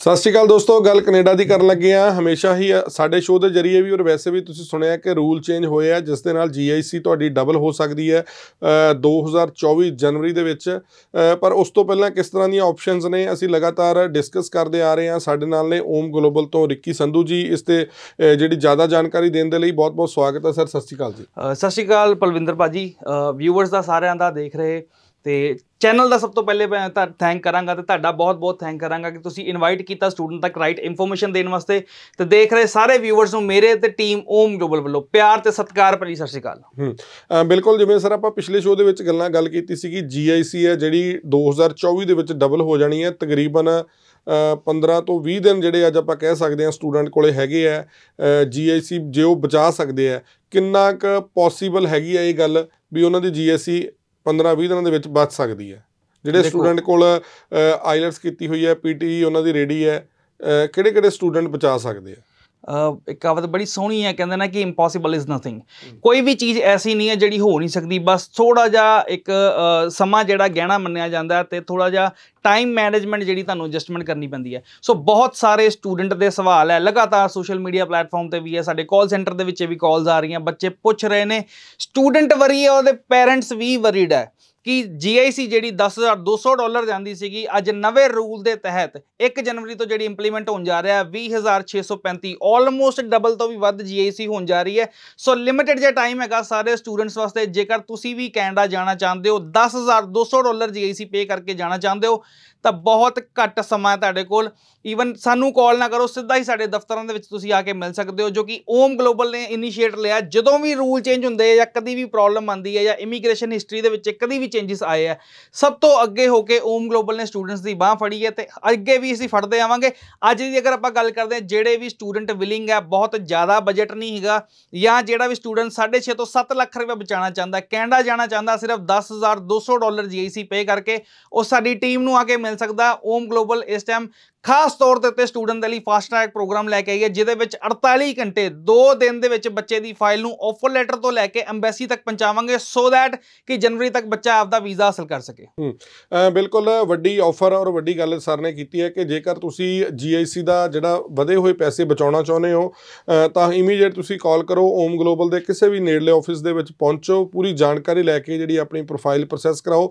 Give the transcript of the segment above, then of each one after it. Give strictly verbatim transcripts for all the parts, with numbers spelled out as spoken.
सत श्री अकाल दोस्तों, गल कनेडा की करन लगे हाँ। हमेशा ही साडे शो के जरिए भी और वैसे भी तुसीं सुनिया कि रूल चेंज होए आ जिस दे नाल जी आई सी तुहाडी डबल हो सकती है दो हज़ार चौबी जनवरी दे विच। पर उस तो पहलां किस तरह दी ऑप्शनस ने असीं लगातार डिस्कस करते आ रहे हैं। साडे नाल ने ओम ग्लोबल तो रिक्की संधू जी, इस ते जिहड़ी ज़्यादा जानकारी देने दे लई बहुत बहुत स्वागत है सर। सत श्री अकाल जी। सत श्री अकाल पलविंदर भाजी, व्यूअर्स का सारिਆਂ ਦਾ देख रहे ਤੇ ਚੈਨਲ ਦਾ ਸਭ ਤੋਂ ਪਹਿਲੇ ਮੈਂ ਤਾਂ ਥੈਂਕ ਕਰਾਂਗਾ ਤੇ ਤੁਹਾਡਾ ਬਹੁਤ ਬਹੁਤ ਥੈਂਕ ਕਰਾਂਗਾ ਕਿ ਤੁਸੀਂ ਇਨਵਾਈਟ ਕੀਤਾ ਸਟੂਡੈਂਟ ਤੱਕ ਰਾਈਟ ਇਨਫੋਰਮੇਸ਼ਨ ਦੇਣ ਵਾਸਤੇ। ਤੇ ਦੇਖ ਰਹੇ ਸਾਰੇ ਵਿਊਅਰਸ ਨੂੰ ਮੇਰੇ ਤੇ ਟੀਮ ਓਮ ਗਲੋਬਲ ਵੱਲੋਂ ਪਿਆਰ ਤੇ ਸਤਿਕਾਰ ਭਰੀ ਸਤਿ ਸ਼੍ਰੀ ਅਕਾਲ। ਹੂੰ ਬਿਲਕੁਲ, ਜਿਵੇਂ ਸਰ ਆਪਾਂ ਪਿਛਲੇ ਸ਼ੋਅ ਦੇ ਵਿੱਚ ਗੱਲਾਂ ਗੱਲ ਕੀਤੀ ਸੀ ਕਿ ਜੀ ਆਈ ਸੀ ਹੈ ਜਿਹੜੀ ਦੋ ਹਜ਼ਾਰ ਚੌਵੀ ਦੇ ਵਿੱਚ ਡਬਲ ਹੋ ਜਾਣੀ ਹੈ। ਤਕਰੀਬਨ ਪੰਦਰਾਂ ਤੋਂ ਵੀਹ ਦਿਨ ਜਿਹੜੇ ਅੱਜ ਆਪਾਂ ਕਹਿ ਸਕਦੇ ਹਾਂ ਸਟੂਡੈਂਟ ਕੋਲੇ ਹੈਗੇ ਆ ਜੀ ਆਈ ਸੀ ਜੇ ਉਹ ਬਚਾ ਸਕਦੇ ਆ। ਕਿੰਨਾ ਕੁ ਪੋਸੀਬਲ ਹੈਗੀ ਆ ਇਹ ਗੱਲ ਵੀ ਉਹਨਾਂ ਦੀ ਜੀ ਆਈ ਸੀ ਪੰਦਰਾਂ ਵੀਹ ਦਿਨਾਂ ਦੇ ਵਿੱਚ ਬਚ ਸਕਦੀ ਹੈ? ਜਿਹੜੇ ਸਟੂਡੈਂਟ ਕੋਲ ਆਈਲੈਟਸ ਕੀਤੀ ਹੋਈ ਹੈ, ਪੀ ਟੀ ਉਹਨਾਂ ਦੀ ਰੈਡੀ ਹੈ, ਕਿਹੜੇ ਕਿਹੜੇ ਸਟੂਡੈਂਟ ਬਚਾ ਸਕਦੇ ਆ? एक कहावत बड़ी सोहनी है, कहते ना कि इंपॉसिबल इज़ नथिंग। कोई भी चीज़ ऐसी नहीं है जिहड़ी हो नहीं सकती, बस थोड़ा जिहा एक समा जिहड़ा गहना मन्निया जाता है तो थोड़ा जिहा टाइम मैनेजमेंट जिहड़ी तुहानूं एडजस्टमेंट करनी पैंदी है। सो बहुत सारे स्टूडेंट दे सवाल है, लगातार सोशल मीडिया प्लेटफॉर्म पर भी है, साडे कॉल सेंटर दे विच भी कॉल्स आ रही हैं, बच्चे पुछ रहे ने, स्टूडेंट वरी है, उहदे पेरेंट्स भी वरीड है कि जी आई सी जी दस हज़ार दो सौ डॉलर जाती सी, अज नवे रूल के तहत एक जनवरी तो जी इंप्लीमेंट होने जा रहा है भी हज़ार छे सौ पैंती, ऑलमोस्ट डबल तो भी वध जी आई सी होने जा रही है। सो लिमिटेड जो टाइम है सारे स्टूडेंट्स वास्ते, जेकर तुसी भी कैनेडा जाना चाहते हो, दस हज़ार दो सौ डॉलर जी आई सी पे करके जाना चाहते हो तो बहुत घट समा तुहाडे कोल। ईवन सानू कॉल ना करो, सीधा ही साडे दफ्तरां दे विच तुसीं आके मिल सकते हो, जो कि ओम ग्लोबल ने इनीशिएट लिया। जदों भी रूल चेंज हुंदे या कदी भी प्रॉब्लम आती है या इमीग्रेशन हिस्टरी दे विच कदी भी चेंजिस आए हैं, सब तो अगे होके ओम ग्लोबल ने स्टूडेंट्स की बांह फड़ी है तो अगे भी असीं फड़ते आवांगे। अज की अगर आपां गल करदे हां, जिहड़े भी स्टूडेंट विलिंग है, बहुत ज़्यादा बजट नहीं हैगा, या जिहड़ा भी स्टूडेंट साढ़े छे तो सत्त लख रुपया बचाना चाहता है, कैनेडा जाना चाहता, सिर्फ दस हज़ार दो सौ डॉलर जी आई सी पे करके वो साडी टीम नूं आके मिल सकता। ओम ग्लोबल इस टाइम खास तौर ते स्टूडेंट के लिए फास्ट ट्रैक प्रोग्राम लैके आई है, जिहदे विच अड़तालीस घंटे दो दिन दे विच बच्चे की फाइल नूं ऑफर लैटर तो लैके एम्बैसी तक पहुँचावांगे, सो दैट कि जनवरी तक बच्चा आपदा वीज़ा हासिल कर सके। बिल्कुल वड्डी ऑफर और वड्डी गल सर ने की है कि जेकर तुसी जी आई सी का जिहड़ा वधे हुए पैसे बचाउणा चाहुंदे हो तो इमीडिएट तुसी कॉल करो, ओम ग्लोबल के किसी भी नेड़ले ऑफिस दे विच पहुंचो, पूरी जानकारी लैके जिहड़ी अपनी प्रोफाइल प्रोसैस कराओ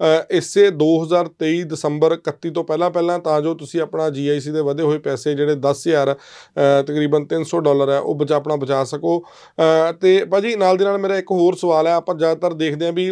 इसे दो हज़ार तेई दसंबर इकत्ती तो पहला पहला, तां जो तुसी अपना जी आई सी के वधे हुए पैसे जिहड़े दस हज़ार तकरीबन तीन सौ डॉलर है वो बचा अपना बचा सको। तो भाजी नाल दी नाल मेरा एक होर सवाल है, आप ज़्यादातर देखते हैं भी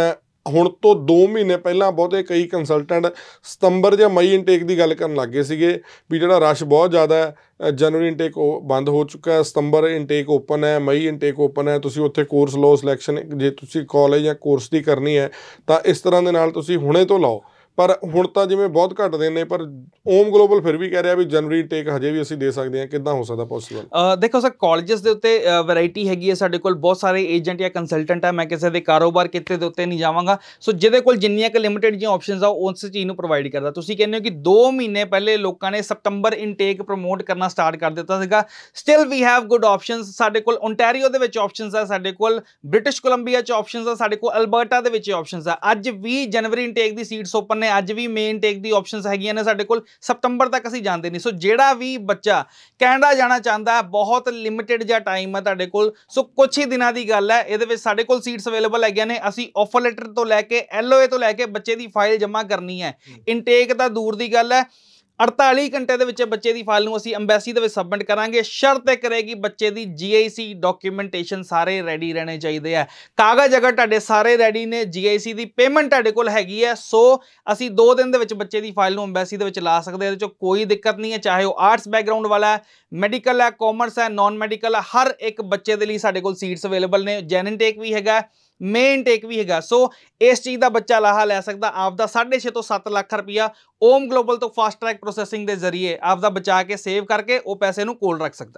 ਹੁਣ तो दो महीने पहला बहुते कई कंसलटेंट सतंबर या मई इंटेक की गल करन लग गए सीगे भी जिहड़ा रश बहुत ज़्यादा है, जनवरी इंटेक बंद हो चुका है, सतंबर इंटेक ओपन है, मई इंटेक ओपन है, तुसीं उत्थे कोर्स लो, सिलैक्शन जे तुसीं कॉलेज या कोर्स की करनी है तो इस तरह के नाल तुसीं हुणे तो लाओ। पर हुण तां जिवें बहुत घट देने, पर ओम ग्लोबल फिर भी कह रहा भी जनवरी इंटेक हजे भी असीं दे सकते हैं, किदां हो सकता पॉसिबल? देखो सर, कॉलेजेस के उत्ते वैरायटी हैगी है, साडे कोल बहुत सारे एजेंट या कंसलटेंट है, मैं किसी के कारोबार किते दे उत्ते नहीं जावांगा। सो जिहदे कोल जिन्नियां क लिमिटेड जिहियां ऑप्शनस आ उस चीज़ नूं प्रोवाइड करदा। तुसीं कहंदे हो कि दो महीने पहले लोकां ने सितंबर इंटेक प्रमोट करना स्टार्ट कर दिता सीगा, still we have good options. साडे कोल ओंटारियो दे विच ऑप्शनस है, साडे कोल ब्रिटिश कोलंबिया च ऑप्शनस है, साडे कोल अल्बर्टा दे विच ऑप्शनस है। अज भी जनवरी इंटेक दी सीट्स ओपन ने, अज भी मेन टेक दी ऑप्शनस हैगियां ने, साडे कोल सितंबर तक असीं जांदे नहीं। सो जिहड़ा भी बच्चा कैनेडा जाना चाहता है, बहुत लिमिटेड जिहा टाइम है तुहाडे कोल, सो कुछ ही दिनां दी गल है। इहदे विच साडे कोल सीट्स अवेलेबल हैगियां ने, असीं ऑफर लैटर तो लैके एल ओ ए तो लैके बच्चे की फाइल जमा करनी है। इंटेक तां दूर दी गल है, अड़तालीस घंटे के विच बच्चे की फाइल नूं असीं अंबैसी दे विच सबमिट करांगे। शर्त एक रहेगी बच्चे की जी आई सी डॉक्यूमेंटेशन सारे रेडी रहने चाहिए है, कागज़ अगर तुहाडे सारे रेडी ने, जी आई सी की पेमेंट तुहाडे कोल हैगी है, सो असीं दो दिन दे विच बच्चे की फाइल नूं अंबैसी दे विच ला सकदे हां। इहदे चों कोई दिक्कत नहीं है, चाहे वो आर्ट्स बैकग्राउंड वाला है, मैडिकल है, कॉमर्स है, नॉन मैडिकल है, हर एक बच्चे के लिए साडे कोल सीट्स अवेलेबल ने। जैन इंटेक भी हैगा, मेन टेक भी हैगा, सो इस चीज़ का बच्चा लाहा लै सकता आपदा साढ़े छे तो सत्त लख रुपया ओम ग्लोबल तो फास्ट ट्रैक प्रोसैसिंग के जरिए आपदा बचा के सेव करके वो पैसे नूं कोल रख सकता है।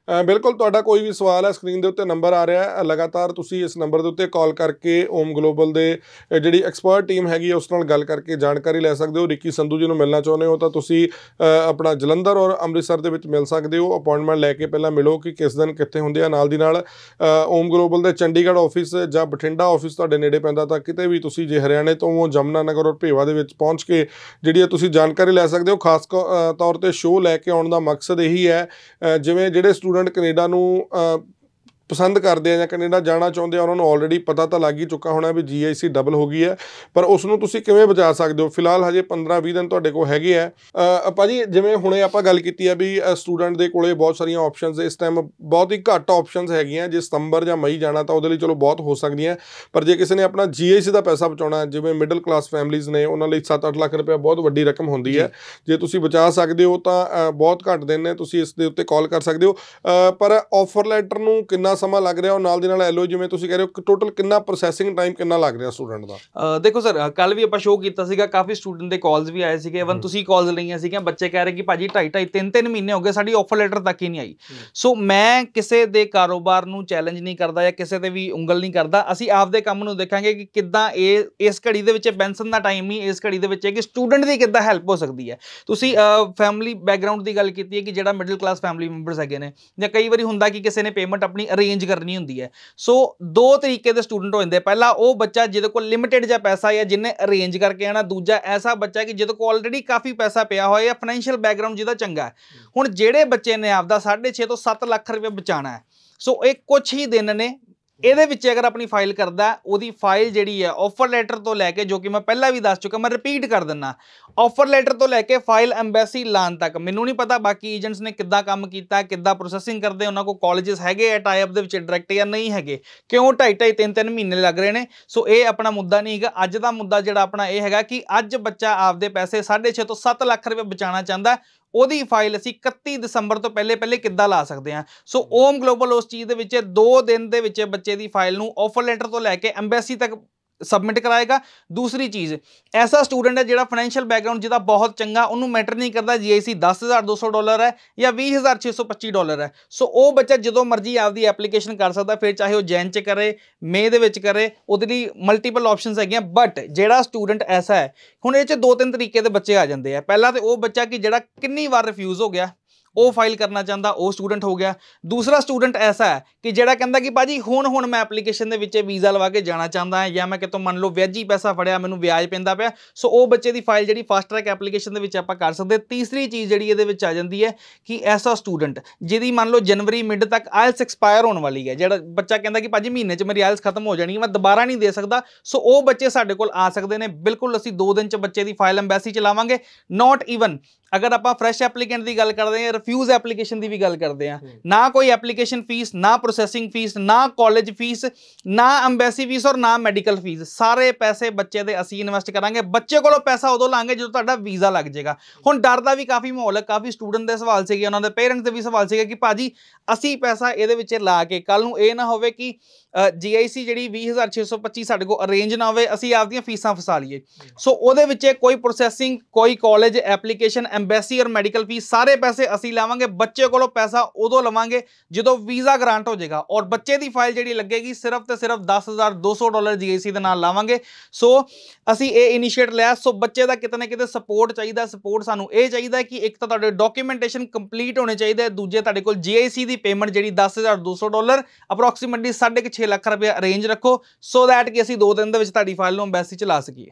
ਅ, ਬਿਲਕੁਲ ਤੁਹਾਡਾ ਕੋਈ ਵੀ ਸਵਾਲ ਹੈ ਸਕਰੀਨ ਦੇ ਉੱਤੇ ਨੰਬਰ ਆ ਰਿਹਾ ਹੈ, ਲਗਾਤਾਰ ਤੁਸੀਂ ਇਸ ਨੰਬਰ ਦੇ ਉੱਤੇ ਕਾਲ ਕਰਕੇ ਓਮ ਗਲੋਬਲ ਦੇ ਅ, ਜਿਹੜੀ ਐਕਸਪਰਟ ਟੀਮ ਹੈਗੀ ਹੈ ਉਸ ਨਾਲ ਗੱਲ ਕਰਕੇ ਜਾਣਕਾਰੀ ਲੈ ਸਕਦੇ ਹੋ। ਰਿੱਕੀ ਸੰਧੂ ਜੀ ਨੂੰ ਮਿਲਣਾ ਚਾਹੁੰਦੇ ਹੋ ਤਾਂ ਤੁਸੀਂ ਅ, ਆਪਣਾ ਜਲੰਧਰ ਔਰ ਅੰਮ੍ਰਿਤਸਰ ਦੇ ਵਿੱਚ ਮਿਲ ਸਕਦੇ ਹੋ। ਅਪਾਇੰਟਮੈਂਟ ਲੈ ਕੇ ਪਹਿਲਾਂ ਮਿਲੋ ਕਿ ਕਿਸ ਦਿਨ ਕਿੱਥੇ ਹੁੰਦੇ ਆ। ਨਾਲ ਦੀ ਨਾਲ ਅ, ਓਮ ਗਲੋਬਲ ਦੇ ਚੰਡੀਗੜ੍ਹ ਆਫਿਸ ਜਾਂ ਬਠਿੰਡਾ ਆਫਿਸ ਤੁਹਾਡੇ ਨੇੜੇ ਪੈਂਦਾ ਤਾਂ ਕਿਤੇ ਵੀ ਤੁਸੀਂ ਜੇ ਹਰਿਆਣੇ ਤੋਂ ਜਮਨਾ ਨਗਰ ਔਰ ਭੇਵਾ ਦੇ ਵਿੱਚ ਪਹੁੰਚ ਕੇ ਜਿਹੜੀ ਹੈ ਤੁਸੀਂ ਜਾਣਕਾਰੀ ਲੈ ਸਕਦੇ ਹੋ। ਖਾਸ ਕ- ਅ, ਤੌਰ ਤੇ ਸ਼ੋਅ ਲੈ ਕੇ ਆਉਣ ਦਾ ਮਕਸਦ ਇਹੀ ਹੈ, ਅ, ਜਿਵੇਂ ਜਿਹੜੇ ਸਟੂਡੈਂਟ ਕੈਨੇਡਾ ਨੂੰ ਅ, ਪਸੰਦ ਕਰਦੇ ਆ ਜਾਂ ਕੈਨੇਡਾ ਜਾਣਾ ਚਾਹੁੰਦੇ ਆ ਉਹਨਾਂ ਨੂੰ ਆਲਰੇਡੀ ਪਤਾ ਤਾਂ ਲੱਗ ਹੀ ਚੁੱਕਾ ਹੋਣਾ ਵੀ ਜੀ ਆਈ ਸੀ ਡਬਲ ਹੋ ਗਈ ਹੈ, ਪਰ ਉਸ ਨੂੰ ਤੁਸੀਂ ਕਿਵੇਂ ਬਚਾ ਸਕਦੇ ਹੋ। ਫਿਲਹਾਲ ਹਜੇ ਪੰਦਰਾਂ ਵੀਹ ਦਿਨ ਤੁਹਾਡੇ ਕੋਲ ਹੈਗੇ ਆ। ਅ, ਭਾਜੀ ਜਿਵੇਂ ਹੁਣੇ ਆਪਾਂ ਗੱਲ ਕੀਤੀ ਹੈ ਵੀ ਸਟੂਡੈਂਟ ਦੇ ਕੋਲੇ ਬਹੁਤ ਸਾਰੀਆਂ ਆਪਸ਼ਨਸ ਇਸ ਟਾਈਮ ਬਹੁਤ ਹੀ ਘੱਟ ਆਪਸ਼ਨਸ ਹੈਗੀਆਂ। ਜੇ ਸਤੰਬਰ ਜਾਂ ਮਈ ਜਾਣਾ ਤਾਂ ਉਹਦੇ ਲਈ ਚਲੋ ਬਹੁਤ ਹੋ ਸਕਦੀਆਂ, ਪਰ ਜੇ ਕਿਸੇ ਨੇ ਆਪਣਾ ਜੀ ਆਈ ਸੀ ਦਾ ਪੈਸਾ ਬਚਾਉਣਾ, ਜਿਵੇਂ ਮਿਡਲ ਕਲਾਸ ਫੈਮਲੀਜ਼ ਨੇ, ਉਹਨਾਂ ਲਈ ਸੱਤ ਅੱਠ ਲੱਖ ਰੁਪਏ ਬਹੁਤ ਵੱਡੀ ਰਕਮ ਹੁੰਦੀ ਹੈ। ਜੇ ਤੁਸੀਂ ਬਚਾ ਸਕਦੇ ਹੋ ਤਾਂ ਅ, ਬਹੁਤ ਘੱਟ ਦਿਨ ਨੇ, ਤੁਸੀਂ ਇਸ ਦੇ ਉੱਤੇ ਕਾਲ ਕਰ ਸਕਦੇ ਹੋ। ਅ, ਪਰ ਆਫਰ ਲੈਟਰ ਨੂੰ ਕਿੰਨਾ ਸਮਾਂ ਲੱਗ ਰਿਹਾ, ਉਹ ਨਾਲ ਦੇ ਨਾਲ ਐਲਓ ਜਿਵੇਂ ਤੁਸੀਂ ਕਹਿ ਰਹੇ ਹੋ ਟੋਟਲ ਕਿੰਨਾ ਪ੍ਰੋਸੈਸਿੰਗ ਟਾਈਮ ਕਿੰਨਾ ਲੱਗ ਰਿਹਾ ਸਟੂਡੈਂਟ ਦਾ? ਅ, ਦੇਖੋ ਸਰ, ਕੱਲ ਵੀ ਆਪਾਂ ਸ਼ੋਅ ਕੀਤਾ ਸੀਗਾ, ਕਾਫੀ ਸਟੂਡੈਂਟ ਦੇ ਕਾਲਸ ਵੀ ਆਏ ਸੀਗੇ, ਇਵਨ ਤੁਸੀਂ ਕਾਲਸ ਲਈਆਂ ਸੀਗੀਆਂ। ਬੱਚੇ ਕਹਿ ਰਹੇ ਕਿ ਭਾਜੀ ਢਾਈ ਢਾਈ ਤਿੰਨ ਤਿੰਨ ਮਹੀਨੇ ਹੋ ਗਏ, ਸਾਡੀ ਆਫਰ ਲੈਟਰ ਤੱਕ ਹੀ ਨਹੀਂ ਆਈ। ਸੋ ਮੈਂ ਕਿਸੇ ਦੇ ਕਾਰੋਬਾਰ ਨੂੰ ਚੈਲੰਜ ਨਹੀਂ ਕਰਦਾ ਜਾਂ ਕਿਸੇ ਤੇ ਵੀ ਉਂਗਲ ਨਹੀਂ ਕਰਦਾ। ਅਸੀਂ ਆਪਦੇ ਕੰਮ ਨੂੰ ਦੇਖਾਂਗੇ ਕਿ ਕਿੱਦਾਂ ਇਹ ਇਸ ਘੜੀ ਦੇ ਵਿੱਚ ਬੈਂਸਨ ਦਾ ਟਾਈਮ ਨਹੀਂ, ਇਸ ਘੜੀ ਦੇ ਵਿੱਚ ਹੈ ਕਿ ਸਟੂਡੈਂਟ ਦੀ ਕਿੱਦਾਂ ਹੈਲਪ ਹੋ ਸਕਦੀ ਹੈ। ਤੁਸੀਂ ਫੈਮਿਲੀ ਬੈਕਗਰਾਊਂਡ ਦੀ ਗੱਲ ਕੀਤੀ ਹੈ ਕਿ ਜਿਹੜਾ ਮਿਡਲ ਕਲਾਸ ਫੈਮਿਲੀ ਮੈਂਬਰਸ ਹੈਗੇ ਨੇ, ਜਾਂ ਕਈ ਵਾਰੀ ਹੁੰਦਾ ਕਿ ਕਿਸੇ ਨੇ ਪੇਮੈਂਟ ਆਪਣੀ ਅਰੇਂਜ ਕਰਨੀ ਹੁੰਦੀ ਹੈ। ਸੋ ਦੋ ਤਰੀਕੇ ਦੇ ਸਟੂਡੈਂਟ ਹੋ ਜਾਂਦੇ। ਪਹਿਲਾ ਉਹ ਬੱਚਾ ਜਿਹਦੇ ਕੋਲ ਲਿਮਿਟਿਡ ਜਿਹਾ ਪੈਸਾ ਹੈ, ਜਿਹਨੇ ਅਰੇਂਜ ਕਰਕੇ ਆਣਾ। ਦੂਜਾ ਐਸਾ ਬੱਚਾ ਕਿ ਜਿਹਦੇ ਕੋਲ ਆਲਰੇਡੀ ਕਾਫੀ ਪੈਸਾ ਪਿਆ ਹੋਇਆ ਜਾਂ ਫਾਈਨੈਂਸ਼ੀਅਲ ਬੈਕਗਰਾਊਂਡ ਜਿਹਦਾ ਚੰਗਾ ਹੈ। ਹੁਣ ਜਿਹੜੇ ਬੱਚੇ ਨੇ ਆਪਦਾ ਸਾਢੇ ਛੇ ਤੋਂ ਸੱਤ ਲੱਖ ਰੁਪਏ ਬਚਾਉਣਾ ਹੈ, ਸੋ ਇਹ ਕੁਛ ਹੀ ਦਿਨ ਨੇ। ਇਹਦੇ ਵਿੱਚ ਅਗਰ ਆਪਣੀ ਫਾਈਲ ਕਰਦਾ, ਉਹਦੀ ਫਾਈਲ ਜਿਹੜੀ ਹੈ ਆਫਰ ਲੈਟਰ ਤੋਂ ਲੈ ਕੇ, ਜੋ ਕਿ ਮੈਂ ਪਹਿਲਾਂ ਵੀ ਦੱਸ ਚੁੱਕਾ, ਮੈਂ ਰਿਪੀਟ ਕਰ ਦਿੰਦਾ, ਆਫਰ ਲੈਟਰ ਤੋਂ ਲੈ ਕੇ ਫਾਈਲ ਐਮਬੈਸੀ ਲਾਣ ਤੱਕ। ਮੈਨੂੰ ਨਹੀਂ ਪਤਾ ਬਾਕੀ ਏਜੰਟਸ ਨੇ ਕਿੱਦਾਂ ਕੰਮ ਕੀਤਾ, ਕਿੱਦਾਂ ਪ੍ਰੋਸੈਸਿੰਗ ਕਰਦੇ, ਉਹਨਾਂ ਕੋਲ ਕਾਲਜਸ ਹੈਗੇ ਆ ਟਾਈ ਅਪ ਦੇ ਵਿੱਚ ਡਾਇਰੈਕਟ ਜਾਂ ਨਹੀਂ ਹੈਗੇ, ਕਿਉਂ ਢਾਈ ਢਾਈ ਤਿੰਨ ਤਿੰਨ ਮਹੀਨੇ ਲੱਗ ਰਹੇ ਨੇ। ਸੋ ਇਹ ਆਪਣਾ ਮੁੱਦਾ ਨਹੀਂ ਹੈਗਾ। ਅੱਜ ਦਾ ਮੁੱਦਾ ਜਿਹੜਾ ਆਪਣਾ ਇਹ ਹੈਗਾ ਕਿ ਅੱਜ ਬੱਚਾ ਆਪਦੇ ਪੈਸੇ ਸਾਢੇ ਛੇ ਤੋਂ ਸੱਤ ਲੱਖ ਰੁਪਏ ਬਚਾਉਣਾ ਚਾਹੁੰਦਾ, ਉਹਦੀ ਫਾਈਲ ਅਸੀਂ ਇਕੱਤੀ ਦਸੰਬਰ ਤੋਂ ਪਹਿਲੇ ਪਹਿਲੇ ਕਿੱਦਾਂ ਲਾ ਸਕਦੇ ਹਾਂ। ਸੋ ਓਮ ਗਲੋਬਲ ਉਸ ਚੀਜ਼ ਦੇ ਵਿੱਚ ਦੋ ਦਿਨ ਦੇ ਵਿੱਚ ਬੱਚੇ ਦੀ ਫਾਈਲ ਨੂੰ ਆਫਰ ਲੈਟਰ ਤੋਂ ਲੈ ਕੇ ਐਮਬੈਸੀ ਤੱਕ ਸਬਮਿਟ ਕਰਾਏਗਾ। ਦੂਸਰੀ ਚੀਜ਼, ਐਸਾ ਸਟੂਡੈਂਟ ਹੈ ਜਿਹੜਾ ਫਾਈਨੈਂਸ਼ੀਅਲ ਬੈਕਗਰਾਊਂਡ ਜਿਹਦਾ ਬਹੁਤ ਚੰਗਾ, ਉਹਨੂੰ ਮੈਟਰ ਨਹੀਂ ਕਰਦਾ ਜੀ ਆਈ ਸੀ ਦਸ ਹਜ਼ਾਰ ਦੋ ਸੌ ਡਾਲਰ ਹੈ ਜਾਂ ਵੀਹ ਹਜ਼ਾਰ ਛੇ ਸੌ ਪੱਚੀ ਡਾਲਰ ਹੈ। ਸੋ ਉਹ ਬੱਚਾ ਜਦੋਂ ਮਰਜ਼ੀ ਆਪਦੀ ਐਪਲੀਕੇਸ਼ਨ ਕਰ ਸਕਦਾ, ਫਿਰ ਚਾਹੇ ਉਹ ਜੈਨ 'ਚ ਕਰੇ, ਮੇ ਦੇ ਵਿੱਚ ਕਰੇ, ਉਹਦੇ ਲਈ ਮਲਟੀਪਲ ਆਪਸ਼ਨਸ ਹੈਗੀਆਂ। ਬਟ ਜਿਹੜਾ ਸਟੂਡੈਂਟ ਐਸਾ ਹੈ, ਹੁਣ ਇਹ 'ਚ ਦੋ ਤਿੰਨ ਤਰੀਕੇ ਦੇ ਬੱਚੇ ਆ ਜਾਂਦੇ ਆ। ਪਹਿਲਾਂ ਤੇ ਉਹ ਬੱਚਾ ਕਿ ਜਿਹੜਾ ਕਿੰਨੀ ਵਾਰ ਰਿਫਿਊਜ਼ ਹੋ ਗਿਆ, ਉਹ ਫਾਈਲ ਕਰਨਾ ਚਾਹੁੰਦਾ, ਉਹ ਸਟੂਡੈਂਟ ਹੋ ਗਿਆ। ਦੂਸਰਾ ਸਟੂਡੈਂਟ ਐਸਾ ਹੈ ਕਿ ਜਿਹੜਾ ਕਹਿੰਦਾ ਕਿ ਭਾਜੀ ਹੁਣ ਹੁਣ ਮੈਂ ਐਪਲੀਕੇਸ਼ਨ ਦੇ ਵਿੱਚ ਵੀਜ਼ਾ ਲਵਾ ਕੇ ਜਾਣਾ ਚਾਹੁੰਦਾ ਹਾਂ, ਜਾਂ ਮੈਂ ਕਿਤੋਂ ਮੰਨ ਲਓ ਵਿਆਜੀ ਪੈਸਾ ਫੜਿਆ, ਮੈਨੂੰ ਵਿਆਜ ਪੈਂਦਾ ਪਿਆ। ਸੋ ਉਹ ਬੱਚੇ ਦੀ ਫਾਈਲ ਜਿਹੜੀ ਫਾਸਟ ਟਰੈਕ ਐਪਲੀਕੇਸ਼ਨ ਦੇ ਵਿੱਚ ਆਪਾਂ ਕਰ ਸਕਦੇ। ਤੀਸਰੀ ਚੀਜ਼ ਜਿਹੜੀ ਇਹਦੇ ਵਿੱਚ ਆ ਜਾਂਦੀ ਹੈ ਕਿ ਐਸਾ ਸਟੂਡੈਂਟ ਜਿਹਦੀ ਮੰਨ ਲਓ ਜਨਵਰੀ ਮਿਡ ਤੱਕ ਆਇਲਸ ਐਕਸਪਾਇਰ ਹੋਣ ਵਾਲੀ ਹੈ, ਜਿਹੜਾ ਬੱਚਾ ਕਹਿੰਦਾ ਕਿ ਭਾਜੀ ਮਹੀਨੇ 'ਚ ਮੇਰੀ ਆਇਲਸ ਖਤਮ ਹੋ ਜਾਣੀ, ਮੈਂ ਦੁਬਾਰਾ ਨਹੀਂ ਦੇ ਸਕਦਾ। ਸੋ ਉਹ ਬੱਚੇ ਸਾਡੇ ਕੋਲ ਆ ਸਕਦੇ ਨੇ। ਬਿਲਕੁਲ ਅਸੀਂ ਦੋ ਦਿਨ 'ਚ ਬੱਚੇ ਦੀ ਫਾਈਲ ਐਮਬੈਸੀ 'ਚ ਲਾਵਾਂਗੇ। ਨੋਟ ਈਵਨ ਅਗਰ ਆਪਾਂ ਫਰੈਸ਼ ਐਪਲੀਕੈਂਟ ਦੀ ਗੱਲ ਕਰਦੇ ਹਾਂ, ਰਿਫਿਊਜ਼ ਐਪਲੀਕੇਸ਼ਨ ਦੀ ਵੀ ਗੱਲ ਕਰਦੇ ਹਾਂ, ਨਾ ਕੋਈ ਐਪਲੀਕੇਸ਼ਨ ਫੀਸ, ਨਾ ਪ੍ਰੋਸੈਸਿੰਗ ਫੀਸ, ਨਾ ਕਾਲਜ ਫੀਸ, ਨਾ ਐਮਬੈਸੀ ਫੀਸ ਔਰ ਨਾ ਮੈਡੀਕਲ ਫੀਸ। ਸਾਰੇ ਪੈਸੇ ਬੱਚੇ ਦੇ ਅਸੀਂ ਇਨਵੈਸਟ ਕਰਾਂਗੇ। ਬੱਚੇ ਕੋਲੋਂ ਪੈਸਾ ਉਦੋਂ ਲਾਂਗੇ ਜਦੋਂ ਤੁਹਾਡਾ ਵੀਜ਼ਾ ਲੱਗ ਜਾਏਗਾ। ਹੁਣ ਡਰ ਦਾ ਵੀ ਕਾਫੀ ਮਾਹੌਲ ਹੈ, ਕਾਫੀ ਸਟੂਡੈਂਟ ਦੇ ਸਵਾਲ ਸੀਗੇ, ਉਹਨਾਂ ਦੇ ਪੇਰੈਂਟਸ ਦੇ ਵੀ ਸਵਾਲ ਸੀਗੇ ਕਿ ਭਾਜੀ ਅਸੀਂ ਪੈਸਾ ਇਹਦੇ ਵਿੱਚ ਲਾ ਕੇ ਕੱਲ ਨੂੰ ਇਹ ਨਾ ਹੋਵੇ ਕਿ ਜੀ ਆਈ ਸੀ ਜਿਹੜੀ ਵੀਹ ਹਜ਼ਾਰ ਛੇ ਸੌ ਪੱਚੀ ਸਾਡੇ ਕੋਲ ਅਰੇਂਜ ਨਾ ਹੋਵੇ, ਅਸੀਂ ਆਪਦੀਆਂ ਫੀਸਾਂ ਫਸਾ ਲਈਏ। ਸੋ ਉਹਦੇ ਵਿੱਚ ਕੋਈ ਪ੍ਰੋਸੈਸਿੰਗ, ਕੋਈ ਕਾਲਜ ਐਪਲੀਕੇਸ਼ਨ, ਐਮਬੈਸੀ ਔਰ ਮੈਡੀਕਲ ਫੀਸ, ਸਾਰੇ ਪੈਸੇ ਅਸੀਂ ਲਾਵਾਂਗੇ। ਬੱਚੇ ਕੋਲੋਂ ਪੈਸਾ ਉਦੋਂ ਲਵਾਂਗੇ ਜਦੋਂ ਵੀਜ਼ਾ ਗ੍ਰਾਂਟ ਹੋ ਜਾਏਗਾ, ਔਰ ਬੱਚੇ ਦੀ ਫਾਈਲ ਜਿਹੜੀ ਲੱਗੇਗੀ ਸਿਰਫ ਤੇ ਸਿਰਫ ਦਸ ਹਜ਼ਾਰ ਦੋ ਸੌ ਡਾਲਰ ਜੀ ਆਈ ਸੀ ਦੇ ਨਾਲ ਲਾਵਾਂਗੇ। ਸੋ ਅਸੀਂ ਇਹ ਇਨੀਸ਼ੀਏਟ ਲਿਆ। ਸੋ ਬੱਚੇ ਦਾ ਕਿਤੇ ਨਾ ਕਿਤੇ ਸਪੋਰਟ ਚਾਹੀਦਾ। ਸਪੋਰਟ ਸਾਨੂੰ ਇਹ ਚਾਹੀਦਾ ਕਿ ਇੱਕ ਤਾਂ ਤੁਹਾਡੇ ਡਾਕੂਮੈਂਟੇਸ਼ਨ ਕੰਪਲੀਟ ਹੋਣੇ ਚਾਹੀਦੇ, ਦੂਜੇ ਤੁਹਾਡੇ ਕੋਲ ਜੀ ਆਈ ਸੀ ਦੀ ਪੇਮੈਂਟ ਜਿਹੜੀ ਦਸ ਹਜ਼ਾਰ ਦੋ ਸੌ ਡਾਲਰ ਅਪਰੋਕਸੀਮੇਟਲੀ ਸਾਢੇ ਕੁ ਛੇ ਲੱਖ ਰੁਪਏ ਅਰੇਂਜ ਰੱਖੋ, ਸੋ ਦੈਟ ਕਿ ਅਸੀਂ ਦੋ ਦਿਨ ਦੇ ਵਿੱਚ ਤੁਹਾਡੀ ਫਾਈਲ ਨੂੰ ਐਮਬੈਸੀ 'ਚ ਲਾ ਸਕੀਏ।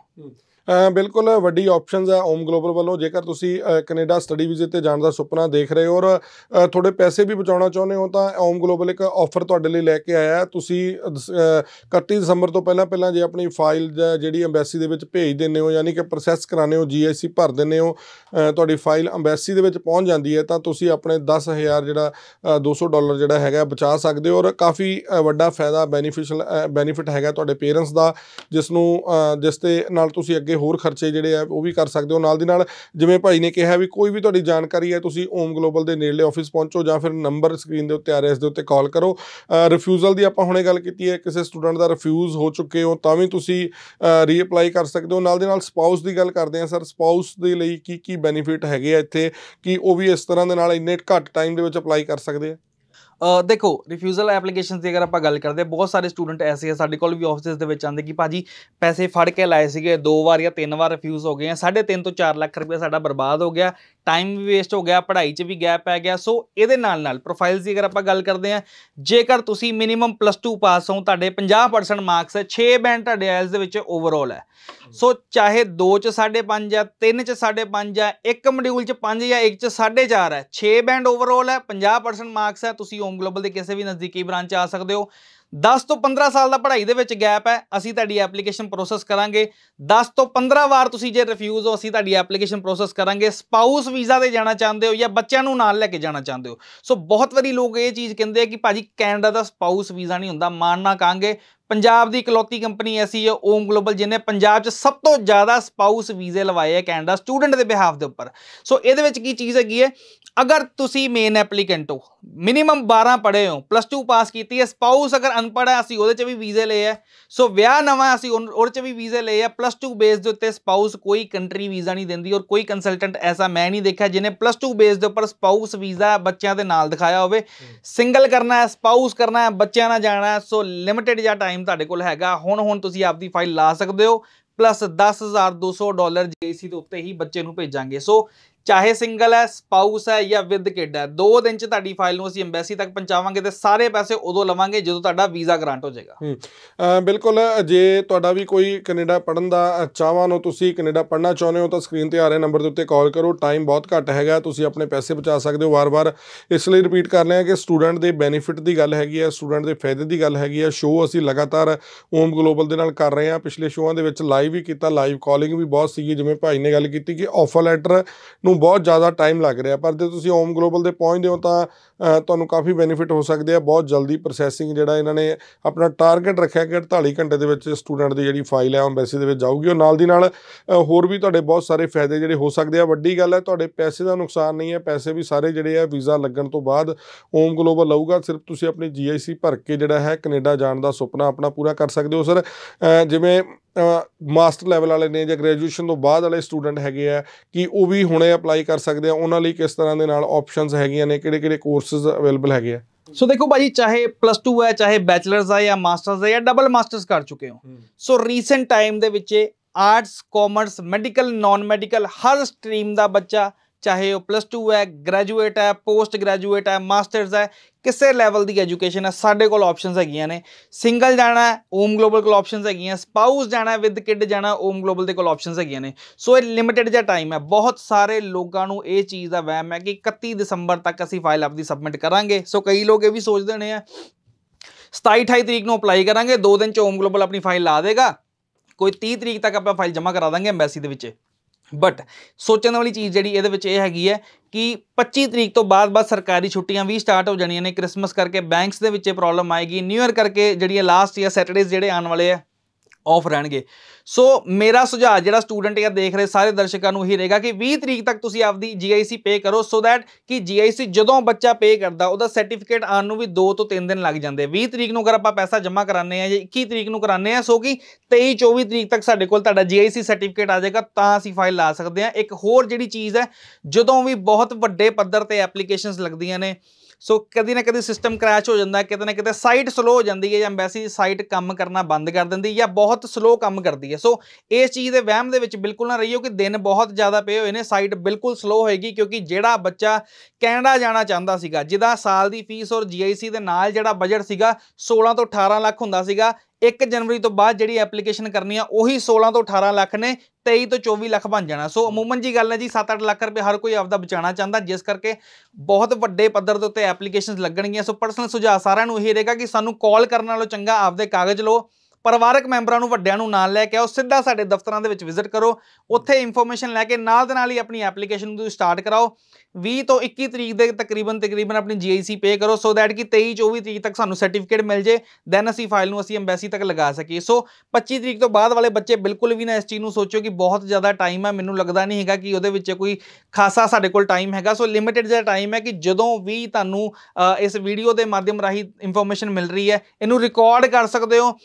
ਬਿਲਕੁਲ ਵੱਡੀ ਆਪਸ਼ਨਸ ਹੈ ਓਮ ਗਲੋਬਲ ਵੱਲੋਂ। ਜੇਕਰ ਤੁਸੀਂ ਕੈਨੇਡਾ ਸਟੱਡੀ ਵੀਜ਼ੇ ਤੇ ਜਾਣ ਦਾ ਸੁਪਨਾ ਦੇਖ ਰਹੇ ਹੋ ਔਰ ਥੋੜੇ ਪੈਸੇ ਵੀ ਬਚਾਉਣਾ ਚਾਹੁੰਦੇ ਹੋ ਤਾਂ ਓਮ ਗਲੋਬਲ ਇੱਕ ਆਫਰ ਤੁਹਾਡੇ ਲਈ ਲੈ ਕੇ ਆਇਆ। ਤੁਸੀਂ ਇਕੱਤੀ ਦਸੰਬਰ ਤੋਂ ਪਹਿਲਾਂ ਪਹਿਲਾਂ ਜੇ ਆਪਣੀ ਫਾਈਲ ਜਿਹੜੀ ਐਮਬੈਸੀ ਦੇ ਵਿੱਚ ਭੇਜ ਦਿੰਦੇ ਹੋ, ਯਾਨੀ ਕਿ ਪ੍ਰੋਸੈਸ ਕਰਾਉਂਦੇ ਹੋ, ਜੀ ਆਈ ਸੀ ਭਰ ਦਿੰਦੇ ਹੋ, ਤੁਹਾਡੀ ਫਾਈਲ ਐਮਬੈਸੀ ਦੇ ਵਿੱਚ ਪਹੁੰਚ ਜਾਂਦੀ ਹੈ, ਤਾਂ ਤੁਸੀਂ ਆਪਣੇ ਦਸ ਹਜ਼ਾਰ ਜਿਹੜਾ ਦੋ ਸੌ ਡਾਲਰ ਜਿਹੜਾ ਹੈਗਾ ਬਚਾ ਸਕਦੇ ਹੋ। ਔਰ ਕਾਫੀ ਵੱਡਾ ਫਾਇਦਾ, ਬੈਨੀਫਿਸ਼ਲ ਬੈਨੀਫਿਟ ਹੈਗਾ ਤੁਹਾਡੇ ਪੇਰੈਂਟਸ ਦਾ, ਜਿਸ ਨੂੰ ਜਿਸ ਦੇ ਨਾਲ ਤੁਸੀਂ ਅੱਗੇ ਹੋਰ ਖਰਚੇ ਜਿਹੜੇ ਆ ਉਹ ਵੀ ਕਰ ਸਕਦੇ ਹੋ। ਨਾਲ ਦੀ ਨਾਲ ਜਿਵੇਂ ਭਾਈ ਨੇ ਕਿਹਾ ਵੀ ਕੋਈ ਵੀ ਤੁਹਾਡੀ ਜਾਣਕਾਰੀ ਹੈ, ਤੁਸੀਂ ਓਮ ਗਲੋਬਲ ਦੇ ਨੇੜਲੇ ਆਫਿਸ ਪਹੁੰਚੋ ਜਾਂ ਫਿਰ ਨੰਬਰ ਸਕਰੀਨ ਦੇ ਉੱਤੇ ਆ ਰਿਹਾ ਇਸ ਦੇ ਉੱਤੇ ਕਾਲ ਕਰੋ। ਰਿਫਿਊਜ਼ਲ ਦੀ ਆਪਾਂ ਹੁਣੇ ਗੱਲ ਕੀਤੀ ਹੈ, ਕਿਸੇ ਸਟੂਡੈਂਟ ਦਾ ਰਿਫਿਊਜ਼ ਹੋ ਚੁੱਕੇ ਹੋ ਤਾਂ ਵੀ ਤੁਸੀਂ ਰੀਅਪਲਾਈ ਕਰ ਸਕਦੇ ਹੋ। ਨਾਲ ਦੇ ਨਾਲ ਸਪਾਊਸ ਦੀ ਗੱਲ ਕਰਦੇ ਹਾਂ ਸਰ, ਸਪਾਊਸ ਦੇ ਲਈ ਕੀ ਕੀ ਬੈਨੀਫਿਟ ਹੈਗੇ ਆ ਇੱਥੇ, ਕਿ ਉਹ ਵੀ ਇਸ ਤਰ੍ਹਾਂ ਦੇ ਨਾਲ ਇੰਨੇ ਘੱਟ ਟਾਈਮ ਦੇ ਵਿੱਚ ਅਪਲਾਈ ਕਰ ਸਕਦੇ ਆ? ਅ, ਦੇਖੋ ਰਿਫਿਊਜ਼ਲ ਐਪਲੀਕੇਸ਼ਨਸ ਦੀ ਅਗਰ ਆਪਾਂ ਗੱਲ ਕਰਦੇ ਹਾਂ, ਬਹੁਤ ਸਾਰੇ ਸਟੂਡੈਂਟ ਐਸੇ ਆ ਸਾਡੇ ਕੋਲ ਵੀ ਆਫਿਸ ਦੇ ਵਿੱਚ ਆਉਂਦੇ ਕਿ ਭਾਜੀ ਪੈਸੇ ਫੜ ਕੇ ਲਾਏ ਸੀਗੇ, ਦੋ ਵਾਰ ਜਾਂ ਤਿੰਨ ਵਾਰ ਰਿਫਿਊਜ਼ ਹੋ ਗਏ ਆ, ਸਾਢੇ ਤਿੰਨ ਤੋਂ ਚਾਰ ਲੱਖ ਰੁਪਏ ਸਾਡਾ ਬਰਬਾਦ ਹੋ ਗਿਆ, ਟਾਈਮ ਵੀ ਵੇਸਟ ਹੋ ਗਿਆ, ਪੜ੍ਹਾਈ 'ਚ ਵੀ ਗੈਪ ਪੈ ਗਿਆ। ਸੋ ਇਹਦੇ ਨਾਲ ਨਾਲ ਪ੍ਰੋਫਾਈਲਸ ਦੀ ਅਗਰ ਆਪਾਂ ਗੱਲ ਕਰਦੇ ਹਾਂ, ਜੇਕਰ ਤੁਸੀਂ ਮਿਨੀਮਮ ਪਲੱਸ ਟੂ ਪਾਸ ਹੋ, ਤੁਹਾਡੇ ਪੰਜਾਹ ਪਰਸੈਂਟ ਮਾਰਕਸ ਹੈ, ਛੇ ਬੈਂਡ ਤੁਹਾਡੇ ਆਇਲਸ ਦੇ ਵਿੱਚ ਓਵਰਆਲ ਹੈ, ਸੋ ਚਾਹੇ ਦੋ 'ਚ ਸਾਢੇ ਪੰਜ ਆ, ਤਿੰਨ 'ਚ ਸਾਢੇ ਪੰਜ ਆ, ਇੱਕ ਮੋਡਿਊਲ 'ਚ ਪੰਜ ਜਾਂ ਇੱਕ 'ਚ ਸਾਢੇ ਚਾਰ ਹੈ, ਛੇ ਬੈਂਡ ਓਵਰਆਲ ਹੈ, ਪੰਜਾਹ ਪਰਸੈਂਟ ਮਾਰਕਸ ਹੈ, ਤੁਸੀਂ ਓਮ ਗਲੋਬਲ ਦੇ ਕਿਸੇ ਵੀ ਨਜ਼ਦੀਕੀ ਬ੍ਰਾਂਚ 'ਚ ਆ ਸਕਦੇ ਹੋ। ਦਸ ਤੋਂ ਪੰਦਰਾਂ ਸਾਲ ਦਾ ਪੜ੍ਹਾਈ ਦੇ ਵਿੱਚ ਗੈਪ ਹੈ, ਅਸੀਂ ਤੁਹਾਡੀ ਐਪਲੀਕੇਸ਼ਨ ਪ੍ਰੋਸੈਸ ਕਰਾਂਗੇ। ਦਸ ਤੋਂ ਪੰਦਰਾਂ ਵਾਰ ਤੁਸੀਂ ਜੇ ਰਿਫਿਊਜ਼ ਹੋ, ਅਸੀਂ ਤੁਹਾਡੀ ਐਪਲੀਕੇਸ਼ਨ ਪ੍ਰੋਸੈਸ ਕਰਾਂਗੇ। ਸਪਾਊਸ ਵੀਜ਼ਾ ਤੇ ਜਾਣਾ ਚਾਹੁੰਦੇ ਹੋ ਜਾਂ ਬੱਚਿਆਂ ਨੂੰ ਨਾਲ ਲੈ ਕੇ ਜਾਣਾ ਚਾਹੁੰਦੇ ਹੋ, ਸੋ ਬਹੁਤ ਵਾਰੀ ਲੋਕ ਇਹ ਚੀਜ਼ ਕਹਿੰਦੇ ਆ ਕਿ ਭਾਜੀ ਕੈਨੇਡਾ ਦਾ ਸਪਾਊਸ ਵੀਜ਼ਾ ਨਹੀਂ ਹੁੰਦਾ। ਮਾਨਣਾ ਕਹਾਂਗੇ ਪੰਜਾਬ ਦੀ ਇਕਲੌਤੀ ਕੰਪਨੀ ਐਸੀ ਹੈ ਓਮ ਗਲੋਬਲ ਜਿਹਨੇ ਪੰਜਾਬ 'ਚ ਸਭ ਤੋਂ ਜ਼ਿਆਦਾ ਸਪਾਊਸ ਵੀਜ਼ੇ ਲਵਾਏ ਆ ਕੈਨੇਡਾ ਸਟੂਡੈਂਟ ਦੇ ਬਿਹਾਫ ਦੇ ਉੱਪਰ। ਸੋ ਇਹਦੇ ਵਿੱਚ ਕੀ ਚੀਜ਼ ਹੈਗੀ ਹੈ, ਅਗਰ ਤੁਸੀਂ ਮੇਨ ਐਪਲੀਕੈਂਟ ਹੋ, ਮਿਨੀਮਮ ਬਾਰਾਂ ਪੜ੍ਹੇ ਹੋ, ਪਲੱਸ ਟੂ ਪਾਸ ਕੀਤੀ ਹੈ, ਸਪਾਊਸ ਅਗਰ ਅਨਪੜ੍ਹ ਹੈ, ਅਸੀਂ ਉਹਦੇ 'ਚ ਵੀ ਵੀਜ਼ੇ ਲਏ ਹੈ। ਸੋ ਵਿਆਹ ਨਵਾਂ ਅਸੀਂ ਉਹਦੇ 'ਚ ਵੀ ਵੀਜ਼ੇ ਲਏ ਆ। ਪਲੱਸ ਟੂ ਬੇਸ ਦੇ ਉੱਤੇ ਸਪਾਊਸ ਕੋਈ ਕੰਟਰੀ ਵੀਜ਼ਾ ਨਹੀਂ ਦਿੰਦੀ, ਔਰ ਕੋਈ ਕੰਸਲਟੈਂਟ ਐਸਾ ਮੈਂ ਨਹੀਂ ਦੇਖਿਆ ਜਿਹਨੇ ਪਲੱਸ ਟੂ ਬੇਸ ਦੇ ਉੱਪਰ ਸਪਾਊਸ ਵੀਜ਼ਾ ਬੱਚਿਆਂ ਦੇ ਨਾਲ ਦਿਖਾਇਆ ਹੋਵੇ। ਸਿੰਗਲ ਕਰਨਾ ਹੈ, ਸਪਾਊਸ ਕਰਨਾ ਹੈ, ਬੱਚਿਆਂ ਨਾਲ ਜਾਣਾ ਹੈ, ਸੋ ਲਿਮਿਟਿਡ ਜਿਹਾ ਟਾਈਮ ਤੁਹਾਡੇ ਕੋਲ ਹੈਗਾ। ਹੁਣ ਹੁਣ ਤੁਸੀਂ ਆਪਦੀ ਫਾਈਲ ਲਾ ਸਕਦੇ ਹੋ, ਪਲੱਸ ਦਸ ਹਜ਼ਾਰ ਦੋ ਸੌ ਡਾਲਰ ਜੀ ਆਈ ਸੀ ਦੇ ਉੱਤੇ ਹੀ ਬੱਚੇ ਨੂੰ ਭੇਜਾਂਗੇ। ਸੋ ਚਾਹੇ ਸਿੰਗਲ ਹੈ, ਸਪਾਊਸ ਹੈ ਜਾਂ ਵਿਦ ਕਿਡ ਹੈ, ਦੋ ਦਿਨ 'ਚ ਤੁਹਾਡੀ ਫਾਈਲ ਨੂੰ ਅਸੀਂ ਐਮਬੈਸੀ ਤੱਕ ਪਹੁੰਚਾਵਾਂਗੇ ਤੇ ਸਾਰੇ ਪੈਸੇ ਉਦੋਂ ਲਵਾਂਗੇ ਜਦੋਂ ਤੁਹਾਡਾ ਵੀਜ਼ਾ ਗ੍ਰਾਂਟ ਹੋ ਜਾਏਗਾ। ਬਿਲਕੁਲ, ਜੇ ਤੁਹਾਡਾ ਵੀ ਕੋਈ ਕੈਨੇਡਾ ਪੜ੍ਹਨ ਦਾ ਚਾਹਵਾਨ ਹੋ, ਤੁਸੀਂ ਕੈਨੇਡਾ ਪੜ੍ਹਨਾ ਚਾਹੁੰਦੇ ਹੋ ਤਾਂ ਸਕਰੀਨ ਤੇ ਆ ਰਹੇ ਨੰਬਰ ਦੇ ਉੱਤੇ ਕਾਲ ਕਰੋ। ਟਾਈਮ ਬਹੁਤ ਘੱਟ ਹੈਗਾ, ਤੁਸੀਂ ਆਪਣੇ ਪੈਸੇ ਬਚਾ ਸਕਦੇ ਹੋ। ਵਾਰ-ਵਾਰ ਇਸ ਲਈ ਰਿਪੀਟ ਕਰ ਰਹੇ ਹਾਂ ਕਿ ਸਟੂਡੈਂਟ ਦੇ ਬੈਨੀਫਿਟ ਦੀ ਗੱਲ ਹੈਗੀ ਹੈ, ਸਟੂਡੈਂਟ ਦੇ ਫਾਇਦੇ ਦੀ ਗੱਲ ਹੈਗੀ ਹੈ। ਸ਼ੋਅ ਅਸੀਂ ਲਗਾਤਾਰ ਓਮ ਗਲੋਬਲ ਦੇ ਨਾਲ ਕਰ ਰਹੇ ਹਾਂ, ਪਿਛਲੇ ਸ਼ੋਆਂ ਦੇ ਵਿੱਚ ਲਾਈਵ ਵੀ ਕੀਤਾ, ਲਾਈਵ ਕਾਲਿੰਗ ਵੀ ਬਹੁਤ ਸੀਗੀ। ਜਿਵੇਂ ਭਾਈ ਨੇ ਗੱਲ ਕੀਤੀ ਕਿ ਆਫਰ ਲੈਟਰ ਨੂੰ ਬਹੁਤ ਜ਼ਿਆਦਾ ਟਾਈਮ ਲੱਗ ਰਿਹਾ, ਪਰ ਜੇ ਤੁਸੀਂ ਓਮ ਗਲੋਬਲ ਦੇ ਪਹੁੰਚਦੇ ਹੋ ਤਾਂ ਤੁਹਾਨੂੰ ਕਾਫੀ ਬੈਨੀਫਿਟ ਹੋ ਸਕਦੇ ਆ। ਬਹੁਤ ਜਲਦੀ ਪ੍ਰੋਸੈਸਿੰਗ ਜਿਹੜਾ ਇਹਨਾਂ ਨੇ ਆਪਣਾ ਟਾਰਗੇਟ ਰੱਖਿਆ ਕਿ ਅੜਤਾਲੀ ਘੰਟੇ ਦੇ ਵਿੱਚ ਸਟੂਡੈਂਟ ਦੀ ਜਿਹੜੀ ਫਾਈਲ ਹੈ ਐਮਬੈਸੀ ਦੇ ਵਿੱਚ ਜਾਊਗੀ। ਉਹ ਨਾਲ ਦੀ ਨਾਲ ਹੋਰ ਵੀ ਤੁਹਾਡੇ ਬਹੁਤ ਸਾਰੇ ਫਾਇਦੇ ਜਿਹੜੇ ਹੋ ਸਕਦੇ ਆ। ਵੱਡੀ ਗੱਲ ਹੈ ਤੁਹਾਡੇ ਪੈਸੇ ਦਾ ਨੁਕਸਾਨ ਨਹੀਂ ਹੈ, ਪੈਸੇ ਵੀ ਸਾਰੇ ਜਿਹੜੇ ਆ ਵੀਜ਼ਾ ਲੱਗਣ ਤੋਂ ਬਾਅਦ ਓਮ ਗਲੋਬਲ ਲਊਗਾ। ਸਿਰਫ ਤੁਸੀਂ ਆਪਣੀ ਜੀ ਆਈ ਸੀ ਭਰ ਕੇ ਜਿਹੜਾ ਹੈ ਕੈਨੇਡਾ ਜਾਣ ਦਾ ਸੁਪਨਾ ਆਪਣਾ ਪੂਰਾ ਕਰ ਸਕਦੇ ਹੋ। ਸਰ ਜਿਵੇਂ ਮਾਸਟਰ ਲੈਵਲ ਵਾਲੇ ਨੇ ਜਾਂ ਗ੍ਰੈਜੂਏਸ਼ਨ ਤੋਂ ਬਾਅਦ ਵਾਲੇ ਸਟੂਡੈਂਟ ਹੈਗੇ ਆ, ਕਿ ਉਹ ਵੀ ਹੁਣੇ ਅਪਲਾਈ ਕਰ ਸਕਦੇ ਆ? ਉਹਨਾਂ ਲਈ ਕਿਸ ਤਰ੍ਹਾਂ ਦੇ ਨਾਲ ਆਪਸ਼ਨਸ ਹੈਗੀਆਂ ਨੇ, ਕਿਹੜੇ ਕਿਹੜੇ ਕੋਰਸਿਸ ਅਵੇਲੇਬਲ ਹੈਗੇ ਆ? ਸੋ ਦੇਖੋ ਭਾਜੀ, ਚਾਹੇ ਪਲੱਸ ਟੂ ਹੈ, ਚਾਹੇ ਬੈਚਲਰਸ ਹੈ ਜਾਂ ਮਾਸਟਰਸ ਹੈ ਜਾਂ ਡਬਲ ਮਾਸਟਰਸ ਕਰ ਚੁੱਕੇ ਹੋ, ਸੋ ਰੀਸੈਂਟ ਟਾਈਮ ਦੇ ਵਿੱਚ arts, commerce, medical, non medical ਹਰ ਸਟਰੀਮ ਦਾ ਬੱਚਾ, ਚਾਹੇ ਉਹ ਪਲੱਸ ਟੂ ਹੈ, ਗ੍ਰੈਜੂਏਟ ਹੈ, ਪੋਸਟ ਗ੍ਰੈਜੂਏਟ ਹੈ, ਮਾਸਟਰਸ ਹੈ, ਕਿਸੇ ਲੈਵਲ ਦੀ ਐਜੂਕੇਸ਼ਨ ਹੈ, ਸਾਡੇ ਕੋਲ ਆਪਸ਼ਨਸ ਹੈਗੀਆਂ ਨੇ। ਸਿੰਗਲ ਜਾਣਾ ਹੈ, ਓਮ ਗਲੋਬਲ ਕੋਲ ਆਪਸ਼ਨਸ ਹੈਗੀਆਂ। ਸਪਾਊਸ ਜਾਣਾ, ਵਿਦ ਕਿਡ ਜਾਣਾ, ਓਮ ਗਲੋਬਲ ਦੇ ਕੋਲ ਆਪਸ਼ਨਸ ਹੈਗੀਆਂ ਨੇ। ਸੋ ਇਹ ਲਿਮਿਟਿਡ ਜਿਹਾ ਟਾਈਮ ਹੈ। ਬਹੁਤ ਸਾਰੇ ਲੋਕਾਂ ਨੂੰ ਇਹ ਚੀਜ਼ ਦਾ ਵਹਿਮ ਹੈ ਕਿ ਇਕੱਤੀ ਦਸੰਬਰ ਤੱਕ ਅਸੀਂ ਫਾਈਲ ਆਪਦੀ ਸਬਮਿਟ ਕਰਾਂਗੇ। ਸੋ ਕਈ ਲੋਕ ਇਹ ਵੀ ਸੋਚਦੇ ਹੋਣੇ ਆ ਸਤਾਈ ਅਠਾਈ ਤਰੀਕ ਨੂੰ ਅਪਲਾਈ ਕਰਾਂਗੇ, ਦੋ ਦਿਨ 'ਚ ਓਮ ਗਲੋਬਲ ਆਪਣੀ ਫਾਈਲ ਲਾ ਦੇਗਾ, ਕੋਈ ਤੀਹ ਤਰੀਕ ਤੱਕ ਆਪਾਂ ਫਾਈਲ ਜਮ੍ਹਾਂ ਕਰਾ ਦਾਂਗੇ ਐਮਬੈਸੀ ਦੇ ਵਿੱਚ। ਬਟ ਸੋਚਣ ਵਾਲੀ ਚੀਜ਼ ਜਿਹੜੀ ਇਹਦੇ ਵਿੱਚ ਇਹ ਹੈਗੀ ਹੈ ਕਿ ਪੱਚੀ ਤਰੀਕ ਤੋਂ ਬਾਅਦ ਬਾਅਦ ਸਰਕਾਰੀ ਛੁੱਟੀਆਂ ਵੀ ਸਟਾਰਟ ਹੋ ਜਾਣੀਆਂ ਨੇ। ਕ੍ਰਿਸਮਸ ਕਰਕੇ ਬੈਂਕਸ ਦੇ ਵਿੱਚ ਪ੍ਰੋਬਲਮ ਆਏਗੀ, ਨਿਊ ਈਅਰ ਕਰਕੇ ਜਿਹੜੀਆਂ ਲਾਸਟ ਜਾਂ ਸੈਟਰਡੇਜ਼ ਜਿਹੜੇ ਆਉਣ ਵਾਲੇ ਆ ਆਫ ਰਹਿਣਗੇ। ਸੋ ਮੇਰਾ ਸੁਝਾਅ ਜਿਹੜਾ ਸਟੂਡੈਂਟ ਜਾਂ ਦੇਖ ਰਹੇ ਸਾਰੇ ਦਰਸ਼ਕਾਂ ਨੂੰ ਹੀ ਰਹੇਗਾ ਕਿ ਵੀਹ ਤਰੀਕ ਤੱਕ ਤੁਸੀਂ ਆਪਦੀ ਜੀ ਆਈ ਸੀ ਪੇ ਕਰੋ, ਸੋ ਦੈਟ ਕਿ ਜੀ ਆਈ ਸੀ ਜਦੋਂ ਬੱਚਾ ਪੇ ਕਰਦਾ ਉਹਦਾ ਸਰਟੀਫਿਕੇਟ ਆਉਣ ਨੂੰ ਵੀ ਦੋ ਤੋਂ ਤਿੰਨ ਦਿਨ ਲੱਗ ਜਾਂਦੇ। ਵੀਹ ਤਰੀਕ ਨੂੰ ਅਗਰ ਆਪਾਂ ਪੈਸਾ ਜਮ੍ਹਾਂ ਕਰਾਉਂਦੇ ਆ ਜਾਂ ਇੱਕੀ ਤਰੀਕ ਨੂੰ ਕਰਾਉਂਦੇ ਆ, ਸੋ ਕਿ ਤੇਈ ਚੌਵੀ ਤਰੀਕ ਤੱਕ ਸਾਡੇ ਕੋਲ ਤੁਹਾਡਾ ਜੀ ਆਈ ਸੀ ਸਰਟੀਫਿਕੇਟ ਆ ਜਾਏਗਾ, ਤਾਂ ਅਸੀਂ ਫਾਈਲ ਲਾ ਸਕਦੇ ਹਾਂ। ਇੱਕ ਹੋਰ ਜਿਹੜੀ ਚੀਜ਼ ਹੈ, ਜਦੋਂ ਵੀ ਬਹੁਤ ਵੱਡੇ ਪੱਧਰ ਤੇ ਐਪਲੀਕੇਸ਼ਨਸ ਲੱਗਦੀਆਂ ਨੇ, ਸੋ ਕਦੀ ਨਾ ਕਦੀ ਸਿਸਟਮ ਕ੍ਰੈਸ਼ ਹੋ ਜਾਂਦਾ, ਕਿਤੇ ਨਾ ਕਿਤੇ ਸਾਈਟ ਸਲੋ ਹੋ ਜਾਂਦੀ ਹੈ ਜਾਂ ਐਮਬੈਸੀ ਦੀ ਸਾਈਟ ਕੰਮ ਕਰਨਾ ਬੰਦ ਕਰ ਦਿੰਦੀ ਜਾਂ ਬਹੁਤ ਸਲੋ ਕੰਮ ਕਰਦੀ ਹੈ। ਸੋ ਇਸ ਚੀਜ਼ ਦੇ ਵਹਿਮ ਦੇ ਵਿੱਚ ਬਿਲਕੁਲ ਨਾ ਰਹੀਓ ਕਿ ਦਿਨ ਬਹੁਤ ਜ਼ਿਆਦਾ ਪਏ ਹੋਏ ਨੇ, ਸਾਈਟ ਬਿਲਕੁਲ ਸਲੋ ਹੋਏਗੀ। ਕਿਉਂਕਿ ਜਿਹੜਾ ਬੱਚਾ ਕੈਨੇਡਾ ਜਾਣਾ ਚਾਹੁੰਦਾ ਸੀਗਾ, ਜਿਹਦਾ ਸਾਲ ਦੀ ਫੀਸ ਔਰ ਜੀ ਆਈ ਸੀ ਦੇ ਨਾਲ ਜਿਹੜਾ ਬਜਟ ਸੀਗਾ ਸੋਲਾਂ ਤੋਂ ਅਠਾਰਾਂ ਲੱਖ ਹੁੰਦਾ ਸੀਗਾ, ਇੱਕ ਜਨਵਰੀ ਤੋਂ ਬਾਅਦ ਜਿਹੜੀ ਐਪਲੀਕੇਸ਼ਨ ਕਰਨੀ ਆ ਉਹੀ ਸੋਲਾਂ ਤੋਂ ਅਠਾਰਾਂ ਲੱਖ ਨੇ, ਤੇਈ ਤੋਂ ਚੌਵੀ ਲੱਖ ਬਣ ਜਾਣਾ। ਸੋ ਅਮੂਮਨ ਜੀ ਗੱਲ ਹੈ ਜੀ, ਸੱਤ ਅੱਠ ਲੱਖ ਰੁਪਏ ਹਰ ਕੋਈ ਆਪਦਾ ਬਚਾਉਣਾ ਚਾਹੁੰਦਾ, ਜਿਸ ਕਰਕੇ ਬਹੁਤ ਵੱਡੇ ਪੱਧਰ ਦੇ ਉੱਤੇ ਐਪਲੀਕੇਸ਼ਨਸ ਲੱਗਣਗੀਆਂ। ਸੋ ਪਰਸਨਲ ਸੁਝਾਅ ਸਾਰਿਆਂ ਨੂੰ ਇਹ ਰਹੇਗਾ ਕਿ ਸਾਨੂੰ ਕਾਲ ਕਰਨ ਨਾਲੋਂ ਚੰਗਾ ਆਪਦੇ ਕਾਗਜ਼ ਲਓ, ਪਰਿਵਾਰਕ ਮੈਂਬਰਾਂ ਨੂੰ ਵੱਡਿਆਂ ਨੂੰ ਨਾਲ ਲੈ ਕੇ ਆਓ, ਸਿੱਧਾ ਸਾਡੇ ਦਫ਼ਤਰਾਂ ਦੇ ਵਿੱਚ ਵਿਜ਼ਿਟ ਕਰੋ, ਉੱਥੇ ਇਨਫੋਰਮੇਸ਼ਨ ਲੈ ਕੇ ਨਾਲ ਦੇ ਨਾਲ ਹੀ ਆਪਣੀ ਐਪਲੀਕੇਸ਼ਨ ਨੂੰ ਸਟਾਰਟ ਕਰਾਓ। ਵੀਹ ਤੋਂ ਇੱਕੀ ਤਰੀਕ ਦੇ ਤਕਰੀਬਨ ਤਕਰੀਬਨ ਆਪਣੀ ਜੀ ਆਈ ਸੀ ਪੇ ਕਰੋ, ਸੋ ਦੈਟ ਕਿ ਤੇਈ ਚੌਵੀ ਤਰੀਕ ਤੱਕ ਸਾਨੂੰ ਸਰਟੀਫਿਕੇਟ ਮਿਲ ਜੇ, ਦੈਨ ਅਸੀਂ ਫਾਈਲ ਨੂੰ ਅਸੀਂ ਐਮਬੈਸੀ ਤੱਕ ਲਗਾ ਸਕੀਏ। ਸੋ ਪੱਚੀ ਤਰੀਕ ਤੋਂ ਬਾਅਦ ਵਾਲੇ ਬੱਚੇ ਬਿਲਕੁਲ ਵੀ ਨਾ ਇਸ ਚੀਜ਼ ਨੂੰ ਸੋਚੋ ਕਿ ਬਹੁਤ ਜ਼ਿਆਦਾ ਟਾਈਮ ਹੈ, ਮੈਨੂੰ ਲੱਗਦਾ ਨਹੀਂ ਹੈਗਾ ਕਿ ਉਹਦੇ ਵਿੱਚ ਕੋਈ ਖਾਸਾ ਸਾਡੇ ਕੋਲ ਟਾਈਮ ਹੈਗਾ। ਸੋ ਲਿਮਿਟਿਡ ਜਿਹਾ ਟਾਈਮ ਹੈ ਕਿ ਜਦੋਂ ਵੀ ਤੁਹਾਨੂੰ ਇਸ ਵੀਡੀਓ ਦੇ ਮਾਧਿਅਮ ਰਾਹੀਂ ਇਨਫੋਰਮੇਸ਼ਨ ਮਿਲ ਰਹੀ ਹੈ, ਇਹਨੂੰ ਰਿਕਾਰਡ ਕਰ ਸਕਦੇ ਹੋ, ਆਪਣੇ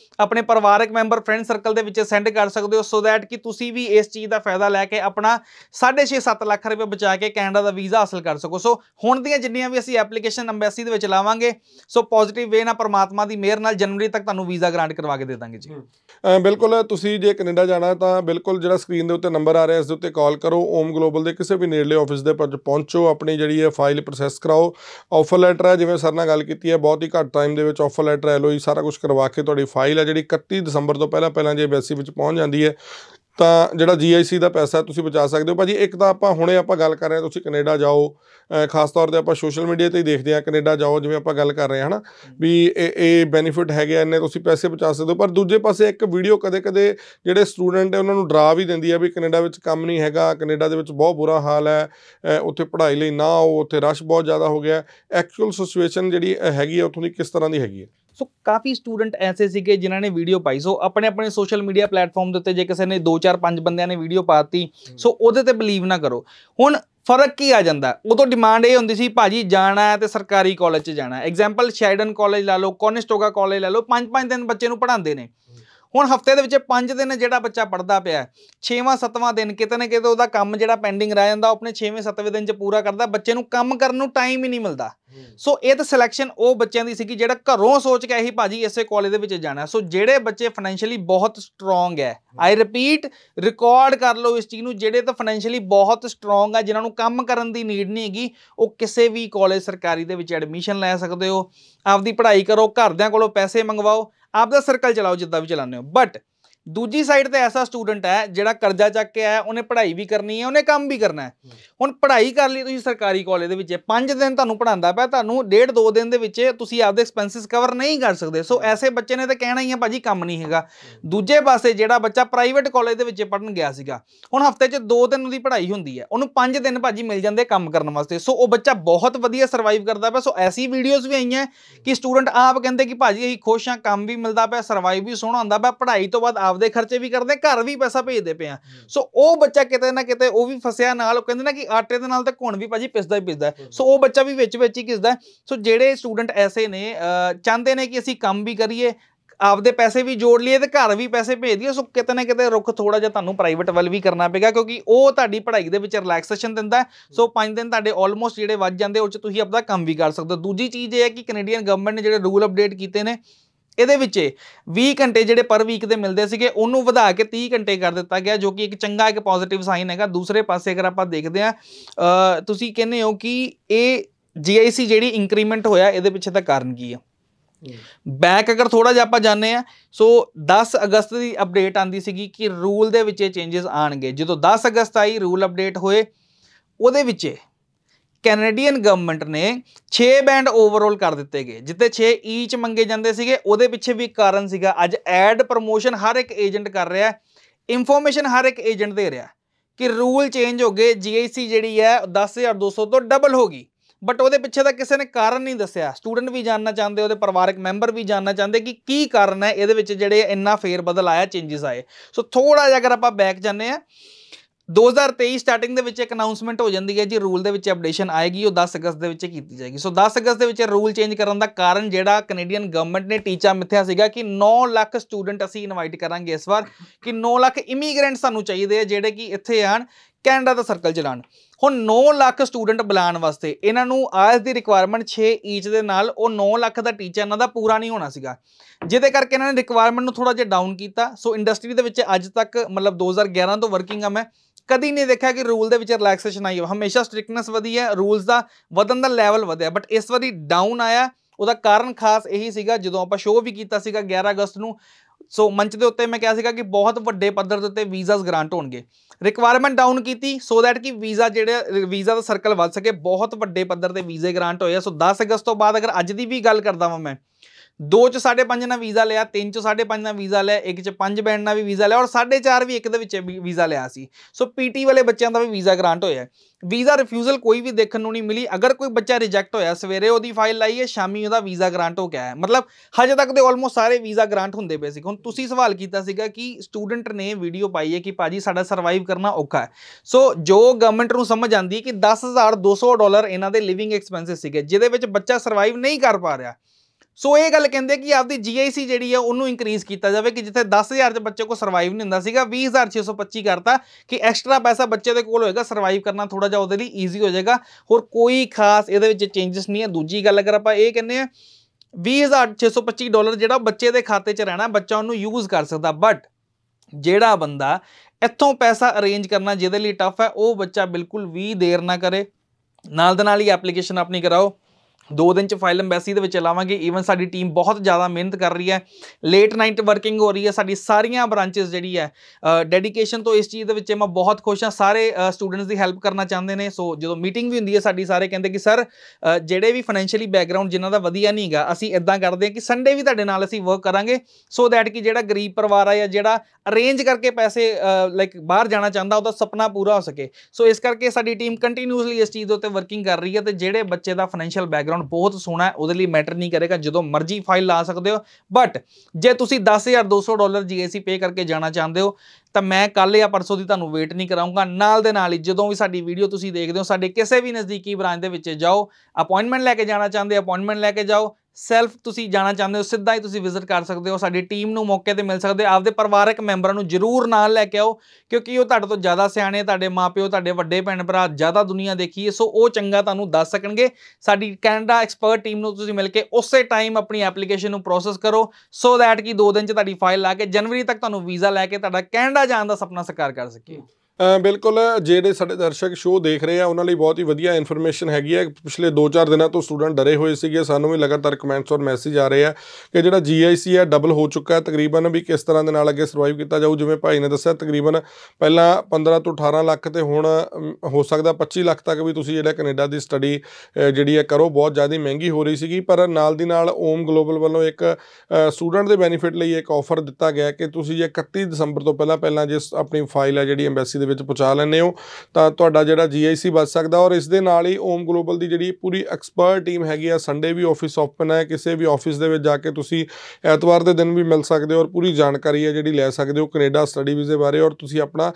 ਪਰਿਵਾਰਕ ਮੈਂਬਰ ਫਰੈਂਡ ਸਰਕਲ ਦੇ ਵਿੱਚ ਸੈਂਡ ਕਰ ਸਕਦੇ ਹੋ, ਸੋ ਦੈਟ ਕਿ ਤੁਸੀਂ ਵੀ ਇਸ ਚੀਜ਼ ਦਾ ਫਾਇਦਾ ਲੈ ਕੇ ਆਪਣਾ ਸਾਢੇ ਛੇ ਸੱਤ ਲੱਖ ਰੁਪਏ ਬਚਾ ਕੇ ਕੈਨੇਡਾ ਦਾ ਵੀਜ਼ਾ ਹਾਸਲ ਕਰ ਸਕੋ। ਸੋ ਹੁਣ ਦੀਆਂ ਜਿੰਨੀਆਂ ਵੀ ਅਸੀਂ ਐਪਲੀਕੇਸ਼ਨ ਅੰਬੈਸੀ ਦੇ ਵਿੱਚ ਲਾਵਾਂਗੇ, ਸੋ ਪੋਜ਼ਿਟਿਵ ਵੇ ਨਾਲ ਪਰਮਾਤਮਾ ਦੀ ਮਿਹਰ ਨਾਲ ਜਨਵਰੀ ਤੱਕ ਤੁਹਾਨੂੰ ਵੀਜ਼ਾ ਗ੍ਰਾਂਟ ਕਰਵਾ ਕੇ ਦੇ ਦਾਂਗੇ ਜੀ। ਬਿਲਕੁਲ, ਤੁਸੀਂ ਜੇ ਕੈਨੇਡਾ ਜਾਣਾ ਤਾਂ ਬਿਲਕੁਲ ਜਿਹੜਾ ਸਕਰੀਨ ਦੇ ਉੱਤੇ ਨੰਬਰ ਆ ਰਿਹਾ ਇਸ ਦੇ ਉੱਤੇ ਕਾਲ ਕਰੋ, ਓਮ ਗਲੋਬਲ ਦੇ ਕਿਸੇ ਵੀ ਨੇੜਲੇ ਆਫਿਸ ਦੇ ਵਿੱਚ ਪਹੁੰਚੋ, ਆਪਣੀ ਜਿਹੜੀ ਹੈ ਫਾਈਲ ਪ੍ਰੋਸੈਸ ਕਰਾਓ। ਆਫਰ ਲੈਟਰ ਹੈ, ਜਿਵੇਂ ਸਰ ਨਾਲ ਗੱਲ ਕੀਤੀ ਹੈ, ਬਹੁਤ ਹੀ ਘੱਟ ਟਾਈਮ ਦੇ ਵਿੱਚ offer letter, L O E ਸਾਰਾ ਕੁਝ ਕਰਵਾ ਕੇ ਤੁਹਾਡੀ ਫਾਈਲ ਹੈ ਜਿਹੜੀ ਇਕੱਤੀ ਦਸੰਬਰ ਤੋਂ ਪਹਿਲਾਂ ਪਹਿਲਾਂ ਜੇ ਐਮਬੈਸੀ ਵਿੱਚ ਪਹੁੰਚ ਜਾਂਦੀ ਹੈ ਤਾਂ ਜਿਹੜਾ ਜੀ ਆਈ ਸੀ ਦਾ ਪੈਸਾ ਤੁਸੀਂ ਬਚਾ ਸਕਦੇ ਹੋ। ਭਾਜੀ ਇੱਕ ਤਾਂ ਆਪਾਂ ਹੁਣੇ ਆਪਾਂ ਗੱਲ ਕਰ ਰਹੇ ਹਾਂ, ਤੁਸੀਂ ਕੈਨੇਡਾ ਜਾਓ, ਖਾਸ ਤੌਰ 'ਤੇ ਆਪਾਂ ਸੋਸ਼ਲ ਮੀਡੀਆ 'ਤੇ ਹੀ ਦੇਖਦੇ ਹਾਂ ਕੈਨੇਡਾ ਜਾਓ, ਜਿਵੇਂ ਆਪਾਂ ਗੱਲ ਕਰ ਰਹੇ ਹਾਂ ਨਾ ਵੀ ਇਹ ਇਹ ਬੈਨੀਫਿਟ ਹੈਗੇ ਆ, ਇੰਨੇ ਤੁਸੀਂ ਪੈਸੇ ਬਚਾ ਸਕਦੇ ਹੋ। ਪਰ ਦੂਜੇ ਪਾਸੇ ਇੱਕ ਵੀਡੀਓ ਕਦੇ ਕਦੇ ਜਿਹੜੇ ਸਟੂਡੈਂਟ ਹੈ ਉਹਨਾਂ ਨੂੰ ਡਰਾ ਵੀ ਦਿੰਦੀ ਹੈ ਵੀ ਕੈਨੇਡਾ ਵਿੱਚ ਕੰਮ ਨਹੀਂ ਹੈਗਾ, ਕੈਨੇਡਾ ਦੇ ਵਿੱਚ ਬਹੁਤ ਬੁਰਾ ਹਾਲ ਹੈ, ਉੱਥੇ ਪੜ੍ਹਾਈ ਲਈ ਨਾ ਆਓ, ਉੱਥੇ ਰਸ਼ ਬਹੁਤ ਜ਼ਿਆਦਾ ਹੋ ਗਿਆ। ਐਕਚੁਅਲ ਸਿਚੁਏਸ਼ਨ ਜਿਹੜੀ ਹੈਗੀ ਹੈ ਉੱਥੋਂ ਦੀ ਕਿਸ ਤਰ੍ਹਾਂ ਦੀ ਹੈਗੀ ਹੈ? ਸੋ ਕਾਫੀ ਸਟੂਡੈਂਟ ਐਸੇ ਸੀਗੇ ਜਿਨ੍ਹਾਂ ਨੇ ਵੀਡੀਓ ਪਾਈ, ਸੋ ਆਪਣੇ ਆਪਣੇ ਸੋਸ਼ਲ ਮੀਡੀਆ ਪਲੇਟਫਾਰਮ ਦੇ ਉੱਤੇ ਜੇ ਕਿਸੇ ਨੇ ਦੋ ਚਾਰ ਪੰਜ ਬੰਦਿਆਂ ਨੇ ਵੀਡੀਓ ਪਾਤੀ, ਸੋ ਉਹਦੇ ਤੇ ਬਲੀਵ ਨਾ ਕਰੋ। ਹੁਣ ਫਰਕ ਕੀ ਆ ਜਾਂਦਾ, ਉਦੋਂ ਡਿਮਾਂਡ ਇਹ ਹੁੰਦੀ ਸੀ ਭਾਜੀ ਜਾਣਾ ਹੈ ਤੇ ਸਰਕਾਰੀ ਕਾਲਜ 'ਚ ਜਾਣਾ। ਐਗਜ਼ਾਮਪਲ ਸ਼ੈਡਨ ਕਾਲਜ ਲਾ ਲਓ, ਕੋਨਿਸਟੋਗਾ ਕਾਲਜ ਲੈ ਲਓ, ਪੰਜ ਪੰਜ ਦਿਨ ਬੱਚੇ ਨੂੰ ਪੜ੍ਹਾਉਂਦੇ ਨੇ। ਹੁਣ ਹਫਤੇ ਦੇ ਵਿੱਚ ਪੰਜ ਦਿਨ ਜਿਹੜਾ ਬੱਚਾ ਪੜ੍ਹਦਾ ਪਿਆ, ਛੇਵਾਂ ਸੱਤਵਾਂ ਦਿਨ ਕਿਤੇ ਨਾ ਕਿਤੇ ਉਹਦਾ ਕੰਮ ਜਿਹੜਾ ਪੈਂਡਿੰਗ ਰਹਿ ਜਾਂਦਾ, ਉਹ ਆਪਣੇ ਛੇਵੇਂ ਸੱਤਵੇਂ ਦਿਨ 'ਚ ਪੂਰਾ ਕਰਦਾ, ਬੱਚੇ ਨੂੰ ਕੰਮ ਕਰਨ ਨੂੰ ਟਾਈਮ ਹੀ ਨਹੀਂ ਮਿਲਦਾ। ਸੋ ਇਹ ਤਾਂ ਸਿਲੈਕਸ਼ਨ ਉਹ ਬੱਚਿਆਂ ਦੀ ਸੀਗੀ ਜਿਹੜਾ ਘਰੋਂ ਸੋਚ ਕੇ ਇਹੀ ਭਾਜੀ ਇਸੇ ਕਾਲਜ ਦੇ ਵਿੱਚ ਜਾਣਾ। ਸੋ ਜਿਹੜੇ ਬੱਚੇ ਫਾਈਨੈਂਸ਼ੀਅਲੀ ਬਹੁਤ ਸਟਰੋਂਗ ਹੈ, ਆਈ ਰਿਪੀਟ, ਰਿਕਾਰਡ ਕਰ ਲਓ ਇਸ ਚੀਜ਼ ਨੂੰ, ਜਿਹੜੇ ਤਾਂ ਫਾਈਨੈਂਸ਼ੀਅਲੀ ਬਹੁਤ ਸਟਰੋਂਗ ਆ, ਜਿਨ੍ਹਾਂ ਨੂੰ ਕੰਮ ਕਰਨ ਦੀ ਨੀਡ ਨਹੀਂ ਹੈਗੀ, ਉਹ ਕਿਸੇ ਵੀ ਕਾਲਜ ਸਰਕਾਰੀ ਦੇ ਵਿੱਚ ਐਡਮਿਸ਼ਨ ਲੈ ਸਕਦੇ ਹੋ, ਆਪਦੀ ਪੜ੍ਹਾਈ ਕਰੋ, ਘਰਦਿਆਂ ਕੋਲੋਂ ਪੈਸੇ ਮੰਗਵਾਓ, ਆਪਦਾ ਸਰਕਲ ਚਲਾਓ ਜਿੱਦਾਂ ਵੀ ਚਲਾਉਂਦੇ ਹੋ। ਬਟ ਦੂਜੀ ਸਾਈਡ ਤੇ ਐਸਾ ਸਟੂਡੈਂਟ ਹੈ ਜਿਹੜਾ ਕਰਜ਼ਾ ਚੱਕ ਕੇ ਆਇਆ, ਉਹਨੇ ਪੜ੍ਹਾਈ ਵੀ ਕਰਨੀ ਹੈ, ਉਹਨੇ ਕੰਮ ਵੀ ਕਰਨਾ ਹੈ। ਹੁਣ ਪੜ੍ਹਾਈ ਕਰ ਲਈ ਤੁਸੀਂ ਸਰਕਾਰੀ ਕਾਲਜ ਦੇ ਵਿੱਚ, ਪੰਜ ਦਿਨ ਤੁਹਾਨੂੰ ਪੜ੍ਹਾਉਂਦਾ ਪਿਆ, ਤੁਹਾਨੂੰ ਡੇਢ ਦੋ ਦਿਨ ਦੇ ਵਿੱਚ ਤੁਸੀਂ ਆਪਦੇ ਐਕਸਪੈਂਸਿਸ ਕਵਰ ਨਹੀਂ ਕਰ ਸਕਦੇ। ਸੋ ਐਸੇ ਬੱਚੇ ਨੇ ਤਾਂ ਕਹਿਣਾ ਹੀ ਹੈ ਭਾਜੀ ਕੰਮ ਨਹੀਂ ਹੈਗਾ। ਦੂਜੇ ਪਾਸੇ ਜਿਹੜਾ ਬੱਚਾ ਪ੍ਰਾਈਵੇਟ ਕਾਲਜ ਦੇ ਵਿੱਚ ਪੜ੍ਹਨ ਗਿਆ ਸੀਗਾ, ਹੁਣ ਹਫਤੇ 'ਚ ਦੋ ਦਿਨ ਉਹਦੀ ਪੜ੍ਹਾਈ ਹੁੰਦੀ ਹੈ, ਉਹਨੂੰ ਪੰਜ ਦਿਨ ਭਾਜੀ ਮਿਲ ਜਾਂਦੇ ਕੰਮ ਕਰਨ ਵਾਸਤੇ। ਸੋ ਉਹ ਬੱਚਾ ਬਹੁਤ ਵਧੀਆ ਸਰਵਾਈਵ ਕਰਦਾ ਪਿਆ। ਸੋ ਐਸੀ ਵੀਡੀਓਜ਼ ਵੀ ਆਈਆਂ ਕਿ ਸਟੂਡੈਂਟ ਆਪ ਕਹਿੰਦੇ ਕਿ ਭਾਜੀ ਅਸੀਂ ਖੁਸ਼ ਹਾਂ, ਕੰਮ ਵੀ ਮਿਲਦਾ ਪਿਆ, ਸਰਵਾਈਵ ਵੀ ਸੋਹਣਾ ਹੁੰਦਾ ਪਿਆ, ਪੜ੍ਹਾਈ ਤੋਂ ਬਾਅਦ ਆਪਦੇ ਖਰਚੇ ਵੀ ਕਰਦੇ, ਘਰ ਵੀ ਪੈਸਾ ਭੇਜਦੇ ਪਏ ਆ। ਸੋ ਉਹ ਬੱਚਾ ਕਿਤੇ ਨਾ ਕਿਤੇ ਉਹ ਵੀ ਫਸਿਆ ਨਾਲ, ਉਹ ਕਹਿੰਦੇ ਨਾ ਕਿ ਆਟੇ ਦੇ ਨਾਲ ਤਾਂ ਘੁਣ ਵੀ ਭਾਜੀ ਪਿਸਦਾ ਹੀ ਪਿਸਦਾ। ਸੋ ਉਹ ਬੱਚਾ ਵੀ ਵਿੱਚ ਵਿੱਚ ਹੀ ਘਿਸਦਾ। ਸੋ ਜਿਹੜੇ ਸਟੂਡੈਂਟ ਐਸੇ ਨੇ ਚਾਹੁੰਦੇ ਨੇ ਕਿ ਅਸੀਂ ਕੰਮ ਵੀ ਕਰੀਏ, ਆਪਦੇ ਪੈਸੇ ਵੀ ਜੋੜ ਲਈਏ ਤੇ ਘਰ ਵੀ ਪੈਸੇ ਭੇਜ ਦਈਏ, ਸੋ ਕਿਤੇ ਨਾ ਕਿਤੇ ਰੁੱਖ ਥੋੜਾ ਜਿਹਾ ਤੁਹਾਨੂੰ ਪ੍ਰਾਈਵੇਟ ਵੱਲ ਵੀ ਕਰਨਾ ਪਏਗਾ, ਕਿਉਂਕਿ ਉਹ ਤੁਹਾਡੀ ਪੜ੍ਹਾਈ ਦੇ ਵਿੱਚ ਰਿਲੈਕਸੇਸ਼ਨ ਦਿੰਦਾ। ਸੋ ਪੰਜ ਦਿਨ ਤੁਹਾਡੇ ਆਲਮੋਸਟ ਜਿਹੜੇ ਵੱਜ ਜਾਂਦੇ, ਉਹ 'ਚ ਤੁਸੀਂ ਆਪਦਾ ਕੰਮ ਵੀ ਕਰ ਸਕਦੇ ਹੋ। ਦੂਜੀ ਚੀਜ਼ ਇਹ ਹੈ ਕਿ ਕੈਨੇਡੀਅਨ ਗਵਰਨਮੈਂਟ ਨੇ ਜਿਹੜੇ ਰੂਲ ਅਪਡੇਟ ਕੀਤੇ ਨੇ, ਇਹਦੇ ਵਿੱਚ ਵੀਹ ਘੰਟੇ ਜਿਹੜੇ ਪਰ ਵੀਕ ਦੇ ਮਿਲਦੇ ਸੀਗੇ, ਉਹਨੂੰ ਵਧਾ ਕੇ ਤੀਹ ਘੰਟੇ ਕਰ ਦਿੱਤਾ ਗਿਆ, ਜੋ ਕਿ ਇੱਕ ਚੰਗਾ ਇੱਕ ਪੋਜ਼ਿਟਿਵ ਸਾਈਨ ਹੈਗਾ। ਦੂਸਰੇ ਪਾਸੇ ਅਗਰ ਆਪਾਂ ਦੇਖਦੇ ਹਾਂ, ਤੁਸੀਂ ਕਹਿੰਦੇ ਹੋ ਕਿ ਇਹ ਜੀ ਆਈ ਸੀ ਜਿਹੜੀ ਇੰਕਰੀਮੈਂਟ ਹੋਇਆ, ਇਹਦੇ ਪਿੱਛੇ ਦਾ ਕਾਰਨ ਕੀ ਆ? ਬੈਕ ਅਗਰ ਥੋੜਾ ਜਿਹਾ ਆਪਾਂ ਜਾਣਦੇ ਹਾਂ, ਸੋ ਦਸ ਅਗਸਤ ਦੀ ਅਪਡੇਟ ਆਉਂਦੀ ਸੀਗੀ ਕਿ ਰੂਲ ਦੇ ਵਿੱਚ ਇਹ ਚੇਂਜਸ ਆਉਣਗੇ। ਜਦੋਂ ਦਸ ਅਗਸਤ ਆਈ, ਰੂਲ ਅਪਡੇਟ ਹੋਏ, ਉਹਦੇ ਵਿੱਚ ਕੈਨੇਡੀਅਨ ਗਵਰਨਮੈਂਟ ਨੇ ਛੇ ਬੈਂਡ ਓਵਰਆਲ ਕਰ ਦਿੱਤੇ ਗਏ, ਜਿੱਥੇ ਛੇ ਈਚ ਮੰਗੇ ਜਾਂਦੇ ਸੀਗੇ। ਉਹਦੇ ਪਿੱਛੇ ਵੀ ਕਾਰਨ ਸੀਗਾ, ਅੱਜ ਐਡ ਪ੍ਰਮੋਸ਼ਨ ਹਰ ਇੱਕ ਏਜੰਟ ਕਰ ਰਿਹਾ, ਇਨਫੋਰਮੇਸ਼ਨ ਹਰ ਇੱਕ ਏਜੰਟ ਦੇ ਰਿਹਾ ਕਿ ਰੂਲ ਚੇਂਜ ਹੋ ਗਏ, ਜੀ ਆਈ ਸੀ ਜਿਹੜੀ ਹੈ ਦਸ ਹਜ਼ਾਰ ਦੋ ਸੌ ਤੋਂ ਡਬਲ ਹੋ ਗਈ। ਬਟ ਉਹਦੇ ਪਿੱਛੇ ਤਾਂ ਕਿਸੇ ਨੇ ਕਾਰਨ ਨਹੀਂ ਦੱਸਿਆ। ਸਟੂਡੈਂਟ ਵੀ ਜਾਣਨਾ ਚਾਹੁੰਦੇ, ਉਹਦੇ ਪਰਿਵਾਰਕ ਮੈਂਬਰ ਵੀ ਜਾਣਨਾ ਚਾਹੁੰਦੇ ਕਿ ਕੀ ਕਾਰਨ ਹੈ ਇਹਦੇ ਵਿੱਚ ਜਿਹੜੇ ਇੰਨਾ ਫੇਰ ਬਦਲ ਆਇਆ, ਚੇਂਜਸ ਆਏ। ਸੋ ਥੋੜਾ ਜਿਹਾ ਅਗਰ ਆਪਾਂ ਬੈਕ ਜਾਂਦੇ ਹਾਂ, ਦੋ ਹਜ਼ਾਰ ਤੇਈ ਸਟਾਰਟਿੰਗ ਦੇ ਵਿੱਚ ਇੱਕ ਅਨਾਊਂਸਮੈਂਟ ਹੋ ਜਾਂਦੀ ਹੈ ਜੀ, ਰੂਲ ਦੇ ਵਿੱਚ ਅਪਡੇਸ਼ਨ ਆਏਗੀ, ਉਹ ਦਸ ਅਗਸਤ ਦੇ ਵਿੱਚ ਕੀਤੀ ਜਾਏਗੀ। ਸੋ ਦਸ ਅਗਸਤ ਦੇ ਵਿੱਚ ਰੂਲ ਚੇਂਜ ਕਰਨ ਦਾ ਕਾਰਨ ਜਿਹੜਾ ਕੈਨੇਡੀਅਨ ਗਵਰਨਮੈਂਟ ਨੇ ਟੀਚਾ ਮਿੱਥਿਆ ਸੀਗਾ ਕਿ ਨੌ ਲੱਖ ਸਟੂਡੈਂਟ ਅਸੀਂ ਇਨਵਾਈਟ ਕਰਾਂਗੇ ਇਸ ਵਾਰ, ਕਿ ਨੌ ਲੱਖ ਇਮੀਗ੍ਰੈਂਟ ਸਾਨੂੰ ਚਾਹੀਦੇ ਆ ਜਿਹੜੇ ਕਿ ਇੱਥੇ ਆਣ, ਕੈਨੇਡਾ ਦਾ ਸਰਕਲ ਚਲਾਉਣ। ਹੁਣ ਨੌ ਲੱਖ ਸਟੂਡੈਂਟ ਬੁਲਾਉਣ ਵਾਸਤੇ ਇਹਨਾਂ ਨੂੰ ਆਇਲਸ ਦੀ ਰਿਕੁਆਇਰਮੈਂਟ ਛੇ ਈਚ ਦੇ ਨਾਲ ਉਹ ਨੌ ਲੱਖ ਦਾ ਟੀਚਾ ਇਹਨਾਂ ਦਾ ਪੂਰਾ ਨਹੀਂ ਹੋਣਾ ਸੀਗਾ, ਜਿਹਦੇ ਕਰਕੇ ਇਹਨਾਂ ਨੇ ਰਿਕੁਆਇਰਮੈਂਟ ਨੂੰ ਥੋੜਾ ਜਿਹਾ ਡਾਊਨ ਕੀਤਾ। ਸੋ ਇੰਡਸਟਰੀ ਦੇ ਵਿੱਚ ਅੱਜ ਤੱਕ ਮਤਲਬ ਦੋ ਹਜ਼ਾਰ ਗਿਆਰਾਂ ਤੋਂ ਵਰਕਿੰਗ ਆ ਮੈਂ, ਕਦੀ ਨਹੀਂ ਦੇਖਿਆ ਕਿ ਰੂਲ ਦੇ ਵਿੱਚ ਰਿਲੈਕਸੇਸ਼ਨ ਆਈ ਹੋ। ਹਮੇਸ਼ਾ ਸਟ੍ਰਿਕਨੈਸ ਵਧੀ ਹੈ, ਰੂਲਸ ਦਾ ਵਧਣ ਦਾ ਲੈਵਲ ਵਧਿਆ, ਬਟ ਇਸ ਵਾਰੀ ਡਾਊਨ ਆਇਆ। ਉਹਦਾ ਕਾਰਨ ਖਾਸ ਇਹੀ ਸੀਗਾ, ਜਦੋਂ ਆਪਾਂ ਸ਼ੋਅ ਵੀ ਕੀਤਾ ਸੀਗਾ ਗਿਆਰਾਂ ਅਗਸਤ ਨੂੰ, ਸੋ ਮੰਚ ਦੇ ਉੱਤੇ ਮੈਂ ਕਿਹਾ ਸੀਗਾ ਕਿ ਬਹੁਤ ਵੱਡੇ ਪੱਧਰ ਦੇ ਉੱਤੇ ਵੀਜ਼ਾਸ ਗ੍ਰਾਂਟ ਹੋਣਗੇ। ਰਿਕੁਆਇਰਮੈਂਟ ਡਾਊਨ ਕੀਤੀ ਸੋ ਦੈਟ ਕਿ ਵੀਜ਼ਾ ਜਿਹੜੇ ਵੀਜ਼ਾ ਦਾ ਸਰਕਲ ਵੱਧ ਸਕੇ, ਬਹੁਤ ਵੱਡੇ ਪੱਧਰ ਤੇ ਵੀਜ਼ੇ ਗ੍ਰਾਂਟ ਹੋਏ ਆ। ਸੋ ਦਸ ਅਗਸਤ ਤੋਂ ਬਾਅਦ ਅਗਰ ਅੱਜ ਦੀ ਵੀ ਗੱਲ ਕਰਦਾ ਵਾਂ ਮੈਂ, ਦੋ ਚ ਸਾਢੇ ਪੰਜ ਨਾਲ ਵੀਜ਼ਾ ਲਿਆ, ਤਿੰਨ ਚ ਸਾਢੇ ਪੰਜ ਨਾਲ ਵੀਜ਼ਾ ਲਿਆ, ਇੱਕ ਚ ਪੰਜ ਬੈਂਡ ਨਾਲ ਵੀ ਵੀਜ਼ਾ ਲਿਆ, ਔਰ ਸਾਢੇ ਚਾਰ ਵੀ ਇੱਕ ਦੇ ਵਿੱਚ ਵੀਜ਼ਾ ਲਿਆ ਸੀ। ਸੋ ਪੀਟੀ ਵਾਲੇ ਬੱਚਿਆਂ ਦਾ ਵੀ ਵੀਜ਼ਾ ਗ੍ਰਾਂਟ ਹੋਇਆ। ਵੀਜ਼ਾ ਰਿਫਿਊਜ਼ਲ ਕੋਈ ਵੀ ਦੇਖਣ ਨੂੰ ਨਹੀਂ ਮਿਲੀ। ਅਗਰ ਕੋਈ ਬੱਚਾ ਰਿਜੈਕਟ ਹੋਇਆ, ਸਵੇਰੇ ਉਹਦੀ ਫਾਈਲ ਲਾਈ ਹੈ, ਸ਼ਾਮੀ ਉਹਦਾ ਵੀਜ਼ਾ ਗ੍ਰਾਂਟ ਹੋ ਕੇ ਆਇਆ। ਮਤਲਬ ਹਜੇ ਤੱਕ ਦੇ ਆਲਮੋਸਟ ਸਾਰੇ ਵੀਜ਼ਾ ਗ੍ਰਾਂਟ ਹੁੰਦੇ ਪਏ ਸੀ। ਹੁਣ ਤੁਸੀਂ ਸਵਾਲ ਕੀਤਾ ਸੀਗਾ ਕਿ ਸਟੂਡੈਂਟ ਨੇ ਵੀਡੀਓ ਪਾਈ ਹੈ ਕਿ ਭਾਜੀ ਸਾਡਾ ਸਰਵਾਈਵ ਕਰਨਾ ਔਖਾ ਹੈ। ਸੋ ਜੋ ਗਵਰਨਮੈਂਟ ਨੂੰ ਸਮਝ ਆਉਂਦੀ ਕਿ ਦਸ ਹਜ਼ਾਰ ਦੋ ਸੌ ਡਾਲਰ ਇਹਨਾਂ ਦੇ ਲਿਵਿੰਗ ਐਕਸਪੈਂਸਿਸ ਸੀਗੇ, ਜਿਹਦੇ ਵਿੱਚ ਬੱਚਾ ਸਰਵਾਈਵ ਨਹੀਂ ਕਰ ਪਾ ਰਿਹਾ। ਸੋ ਇਹ ਗੱਲ ਕਹਿੰਦੇ ਕਿ ਆਪਦੀ ਜੀਆਈਸੀ ਜਿਹੜੀ ਆ ਉਹਨੂੰ ਇੰਕਰੀਜ਼ ਕੀਤਾ ਜਾਵੇ ਕਿ ਜਿੱਥੇ ਦਸ ਹਜ਼ਾਰ 'ਚ ਬੱਚੇ ਕੋਲ ਸਰਵਾਈਵ ਨਹੀਂ ਹੁੰਦਾ ਸੀਗਾ ਵੀਹ ਹਜ਼ਾਰ ਛੇ ਸੌ ਪੱਚੀ ਕਰਤਾ ਕਿ ਐਕਸਟਰਾ ਪੈਸਾ ਬੱਚੇ ਦੇ ਕੋਲ ਹੋਏਗਾ, ਸਰਵਾਈਵ ਕਰਨਾ ਥੋੜਾ ਜਿਹਾ ਉਹਦੇ ਲਈ ਈਜ਼ੀ ਹੋ ਜਾਏਗਾ। ਹੋਰ ਕੋਈ ਖਾਸ ਇਹਦੇ ਵਿੱਚ ਚੇਂਜਸ ਨਹੀਂ ਹੈ। ਦੂਜੀ ਗੱਲ ਅਗਰ ਆਪਾਂ ਇਹ ਕਹਿੰਦੇ ਆ ਵੀਹ ਹਜ਼ਾਰ ਛੇ ਸੌ ਪੱਚੀ ਡਾਲਰ ਜਿਹੜਾ ਬੱਚੇ ਦੇ ਖਾਤੇ 'ਚ ਰਹਿਣਾ, ਬੱਚਾ ਉਹਨੂੰ ਯੂਜ਼ ਕਰ ਸਕਦਾ, ਬਟ ਜਿਹੜਾ ਬੰਦਾ ਇੱਥੋਂ ਪੈਸਾ ਅਰੇਂਜ ਕਰਨਾ ਜਿਹਦੇ ਲਈ ਟਫ ਹੈ ਉਹ ਬੱਚਾ ਬਿਲਕੁਲ ਵੀ ਦੇਰ ਨਾ ਕਰੇ, ਨਾਲ ਦੇ ਨਾਲ ਹੀ ਐਪਲੀਕੇਸ਼ਨ ਆਪਣੀ ਕਰਾਓ। ਦੋ ਦਿਨ 'ਚ ਫਾਈਲ ਐਮਬੈਸੀ ਦੇ ਵਿੱਚ ਲਾਵਾਂਗੇ। ਈਵਨ ਸਾਡੀ ਟੀਮ ਬਹੁਤ ਜ਼ਿਆਦਾ ਮਿਹਨਤ ਕਰ ਰਹੀ ਹੈ, ਲੇਟ ਨਾਈਟ ਵਰਕਿੰਗ ਹੋ ਰਹੀ ਹੈ। ਸਾਡੀ ਸਾਰੀਆਂ ਬ੍ਰਾਂਚਿਸ ਜਿਹੜੀ ਹੈ ਡੈਡੀਕੇਸ਼ਨ ਤੋਂ ਇਸ ਚੀਜ਼ ਦੇ ਵਿੱਚ ਮੈਂ ਬਹੁਤ ਖੁਸ਼ ਹਾਂ। ਸਾਰੇ ਸਟੂਡੈਂਟਸ ਦੀ ਹੈਲਪ ਕਰਨਾ ਚਾਹੁੰਦੇ ਨੇ। ਸੋ ਜਦੋਂ ਮੀਟਿੰਗ ਵੀ ਹੁੰਦੀ ਹੈ ਸਾਡੀ, ਸਾਰੇ ਕਹਿੰਦੇ ਕਿ ਸਰ ਜਿਹੜੇ ਵੀ ਫਾਈਨੈਂਸ਼ੀਅਲੀ ਬੈਕਗਰਾਊਂਡ ਜਿਨ੍ਹਾਂ ਦਾ ਵਧੀਆ ਨਹੀਂ ਹੈਗਾ, ਅਸੀਂ ਇੱਦਾਂ ਕਰਦੇ ਹਾਂ ਕਿ ਸੰਡੇ ਵੀ ਤੁਹਾਡੇ ਨਾਲ ਅਸੀਂ ਵਰਕ ਕਰਾਂਗੇ ਸੋ ਦੈਟ ਕਿ ਜਿਹੜਾ ਗਰੀਬ ਪਰਿਵਾਰ ਆ ਜਾਂ ਜਿਹੜਾ ਅਰੇਂਜ ਕਰਕੇ ਪੈਸੇ ਲਾਈਕ ਬਾਹਰ ਜਾਣਾ ਚਾਹੁੰਦਾ ਉਹਦਾ ਸੁਪਨਾ ਪੂਰਾ ਹੋ ਸਕੇ। ਸੋ ਇਸ ਕਰਕੇ ਸਾਡੀ ਟੀਮ ਕੰਟੀਨਿਊਸਲੀ ਇਸ ਚੀਜ਼ ਦੇ ਉੱਤੇ ਵਰਕਿੰਗ ਕਰ ਰਹੀ ਹੈ। ਤੇ ਜਿਹੜੇ ਬੱਚੇ ਦਾ ਫਾਈਨੈਂਸ਼ੀਅਲ ਬੈਕਗਰਾਊਂਡ ਬਹੁਤ ਸੋਹਣਾ ਹੈ ਉਹਦੇ ਲਈ ਮੈਟਰ ਨਹੀਂ ਕਰੇਗਾ, ਜਦੋਂ ਮਰਜ਼ੀ ਫਾਈਲ ਲਾ ਸਕਦੇ ਹੋ। ਬਟ ਜੇ ਤੁਸੀਂ ਦਸ ਹਜ਼ਾਰ ਦੋ ਸੌ ਡਾਲਰ ਜੀਏਸੀ ਪੇ ਕਰਕੇ ਜਾਣਾ ਚਾਹੁੰਦੇ ਹੋ ਤਾਂ ਮੈਂ ਕੱਲ ਜਾਂ ਪਰਸੋਂ ਦੀ ਤੁਹਾਨੂੰ ਵੇਟ ਨਹੀਂ ਕਰਾਉਂਗਾ। ਨਾਲ ਦੇ ਨਾਲ ਹੀ ਜਦੋਂ ਵੀ ਸਾਡੀ ਵੀਡੀਓ ਤੁਸੀਂ ਦੇਖਦੇ ਹੋ, ਸਾਡੇ ਕਿਸੇ ਵੀ ਨਜ਼ਦੀਕੀ ਬ੍ਰਾਂਚ ਦੇ ਵਿੱਚ ਜਾਓ, ਅਪਾਇੰਟਮੈਂਟ ਲੈ ਕੇ ਜਾਣਾ ਚਾਹੁੰਦੇ ਹੋ ਅਪਾਇੰਟਮੈਂਟ ਲੈ ਕੇ ਜਾਓ, ਸੈਲਫ ਤੁਸੀਂ ਜਾਣਾ ਚਾਹੁੰਦੇ ਹੋ ਸਿੱਧਾ ਹੀ ਤੁਸੀਂ ਵਿਜ਼ਿਟ ਕਰ ਸਕਦੇ ਹੋ, ਸਾਡੀ ਟੀਮ ਨੂੰ ਮੌਕੇ ਤੇ ਮਿਲ ਸਕਦੇ ਹੋ। ਆਪਦੇ ਪਰਿਵਾਰਕ ਮੈਂਬਰਾਂ ਨੂੰ ਜ਼ਰੂਰ ਨਾਲ ਲੈ ਕੇ ਆਓ ਕਿਉਂਕਿ ਉਹ ਤੁਹਾਡੇ ਤੋਂ ਜ਼ਿਆਦਾ ਸਿਆਣੇ, ਤੁਹਾਡੇ ਮਾਪਿਓ, ਤੁਹਾਡੇ ਵੱਡੇ ਭੈਣ ਭਰਾ ਜ਼ਿਆਦਾ ਦੁਨੀਆ ਦੇਖੀ ਹੈ, ਸੋ ਉਹ ਚੰਗਾ ਤੁਹਾਨੂੰ ਦੱਸ ਸਕਣਗੇ। ਸਾਡੀ ਕੈਨੇਡਾ ਐਕਸਪਰਟ ਟੀਮ ਨੂੰ ਤੁਸੀਂ ਮਿਲ ਕੇ ਉਸੇ ਟਾਈਮ ਆਪਣੀ ਐਪਲੀਕੇਸ਼ਨ ਨੂੰ ਪ੍ਰੋਸੈਸ ਕਰੋ ਸੋ ਦੈਟ ਕਿ ਦੋ ਦਿਨ 'ਚ ਤੁਹਾਡੀ ਫਾਈਲ ਲਾ ਕੇ ਜਨਵਰੀ ਤੱਕ ਤੁਹਾਨੂੰ ਵੀਜ਼ਾ ਲੈ ਕੇ ਤੁਹਾਡਾ ਕੈਨੇਡਾ ਜਾਣ ਦਾ ਸੁਪਨਾ ਸਾਕਾਰ ਕਰ ਸਕੀਏ। ਬਿਲਕੁਲ, ਜਿਹੜੇ ਸਾਡੇ ਦਰਸ਼ਕ ਸ਼ੋਅ ਦੇਖ ਰਹੇ ਆ ਉਹਨਾਂ ਲਈ ਬਹੁਤ ਹੀ ਵਧੀਆ ਇਨਫੋਰਮੇਸ਼ਨ ਹੈਗੀ ਹੈ। ਪਿਛਲੇ ਦੋ ਚਾਰ ਦਿਨਾਂ ਤੋਂ ਸਟੂਡੈਂਟ ਡਰੇ ਹੋਏ ਸੀਗੇ, ਸਾਨੂੰ ਵੀ ਲਗਾਤਾਰ ਕਮੈਂਟਸ ਔਰ ਮੈਸੇਜ ਆ ਰਹੇ ਆ ਕਿ ਜਿਹੜਾ ਜੀ ਆਈ ਸੀ ਹੈ ਡਬਲ ਹੋ ਚੁੱਕਾ ਹੈ ਤਕਰੀਬਨ, ਵੀ ਕਿਸ ਤਰ੍ਹਾਂ ਦੇ ਨਾਲ ਅੱਗੇ ਸਰਵਾਈਵ ਕੀਤਾ ਜਾਊ। ਜਿਵੇਂ ਭਾਈ ਨੇ ਦੱਸਿਆ ਤਕਰੀਬਨ ਪਹਿਲਾਂ ਪੰਦਰਾਂ ਤੋਂ ਅਠਾਰਾਂ ਲੱਖ ਤੇ ਹੁਣ ਹੋ ਸਕਦਾ ਪੱਚੀ ਲੱਖ ਤੱਕ ਵੀ ਤੁਸੀਂ ਜਿਹੜਾ ਕੈਨੇਡਾ ਦੀ ਸਟੱਡੀ ਜਿਹੜੀ ਹੈ ਕਰੋ। ਬਹੁਤ ਜ਼ਿਆਦਾ ਮਹਿੰਗੀ ਹੋ ਰਹੀ ਸੀਗੀ, ਪਰ ਨਾਲ ਦੀ ਨਾਲ ਓਮ ਗਲੋਬਲ ਵੱਲੋਂ ਇੱਕ ਸਟੂਡੈਂਟ ਦੇ ਬੈਨੀਫਿਟ ਲਈ ਇੱਕ ਆਫਰ ਦਿੱਤਾ ਗਿਆ ਕਿ ਤੁਸੀਂ ਜੇ ਇਕੱਤੀ ਦਸੰਬਰ ਤੋਂ ਪਹਿਲਾਂ ਪਹਿਲਾਂ ਜੇ ਆਪਣੀ ਫਾਈਲ ਹੈ ਜਿਹੜੀ ਐਮਬੈਸੀ ਦੇ ਵਿੱਚ ਪਹੁੰਚਾ ਲੈਂਦੇ ਹੋ ਤਾਂ ਤੁਹਾਡਾ ਜਿਹੜਾ ਜੀ ਆਈ ਸੀ ਬਚ ਸਕਦਾ। ਔਰ ਇਸ ਦੇ ਨਾਲ ਹੀ ਓਮ ਗਲੋਬਲ ਦੀ ਜਿਹੜੀ ਪੂਰੀ ਐਕਸਪਰਟ ਟੀਮ ਹੈਗੀ ਆ, ਸੰਡੇ ਵੀ ਆਫਿਸ ਓਪਨ ਹੈ, ਕਿਸੇ ਵੀ ਆਫਿਸ ਦੇ ਵਿੱਚ ਜਾ ਕੇ ਤੁਸੀਂ ਐਤਵਾਰ ਦੇ ਦਿਨ ਵੀ ਮਿਲ ਸਕਦੇ ਹੋ ਔਰ ਪੂਰੀ ਜਾਣਕਾਰੀ ਹੈ ਜਿਹੜੀ ਲੈ ਸਕਦੇ ਹੋ ਕੈਨੇਡਾ ਸਟੱਡੀ ਵੀਜ਼ੇ ਬਾਰੇ। ਔਰ ਤੁਸੀਂ ਆਪਣਾ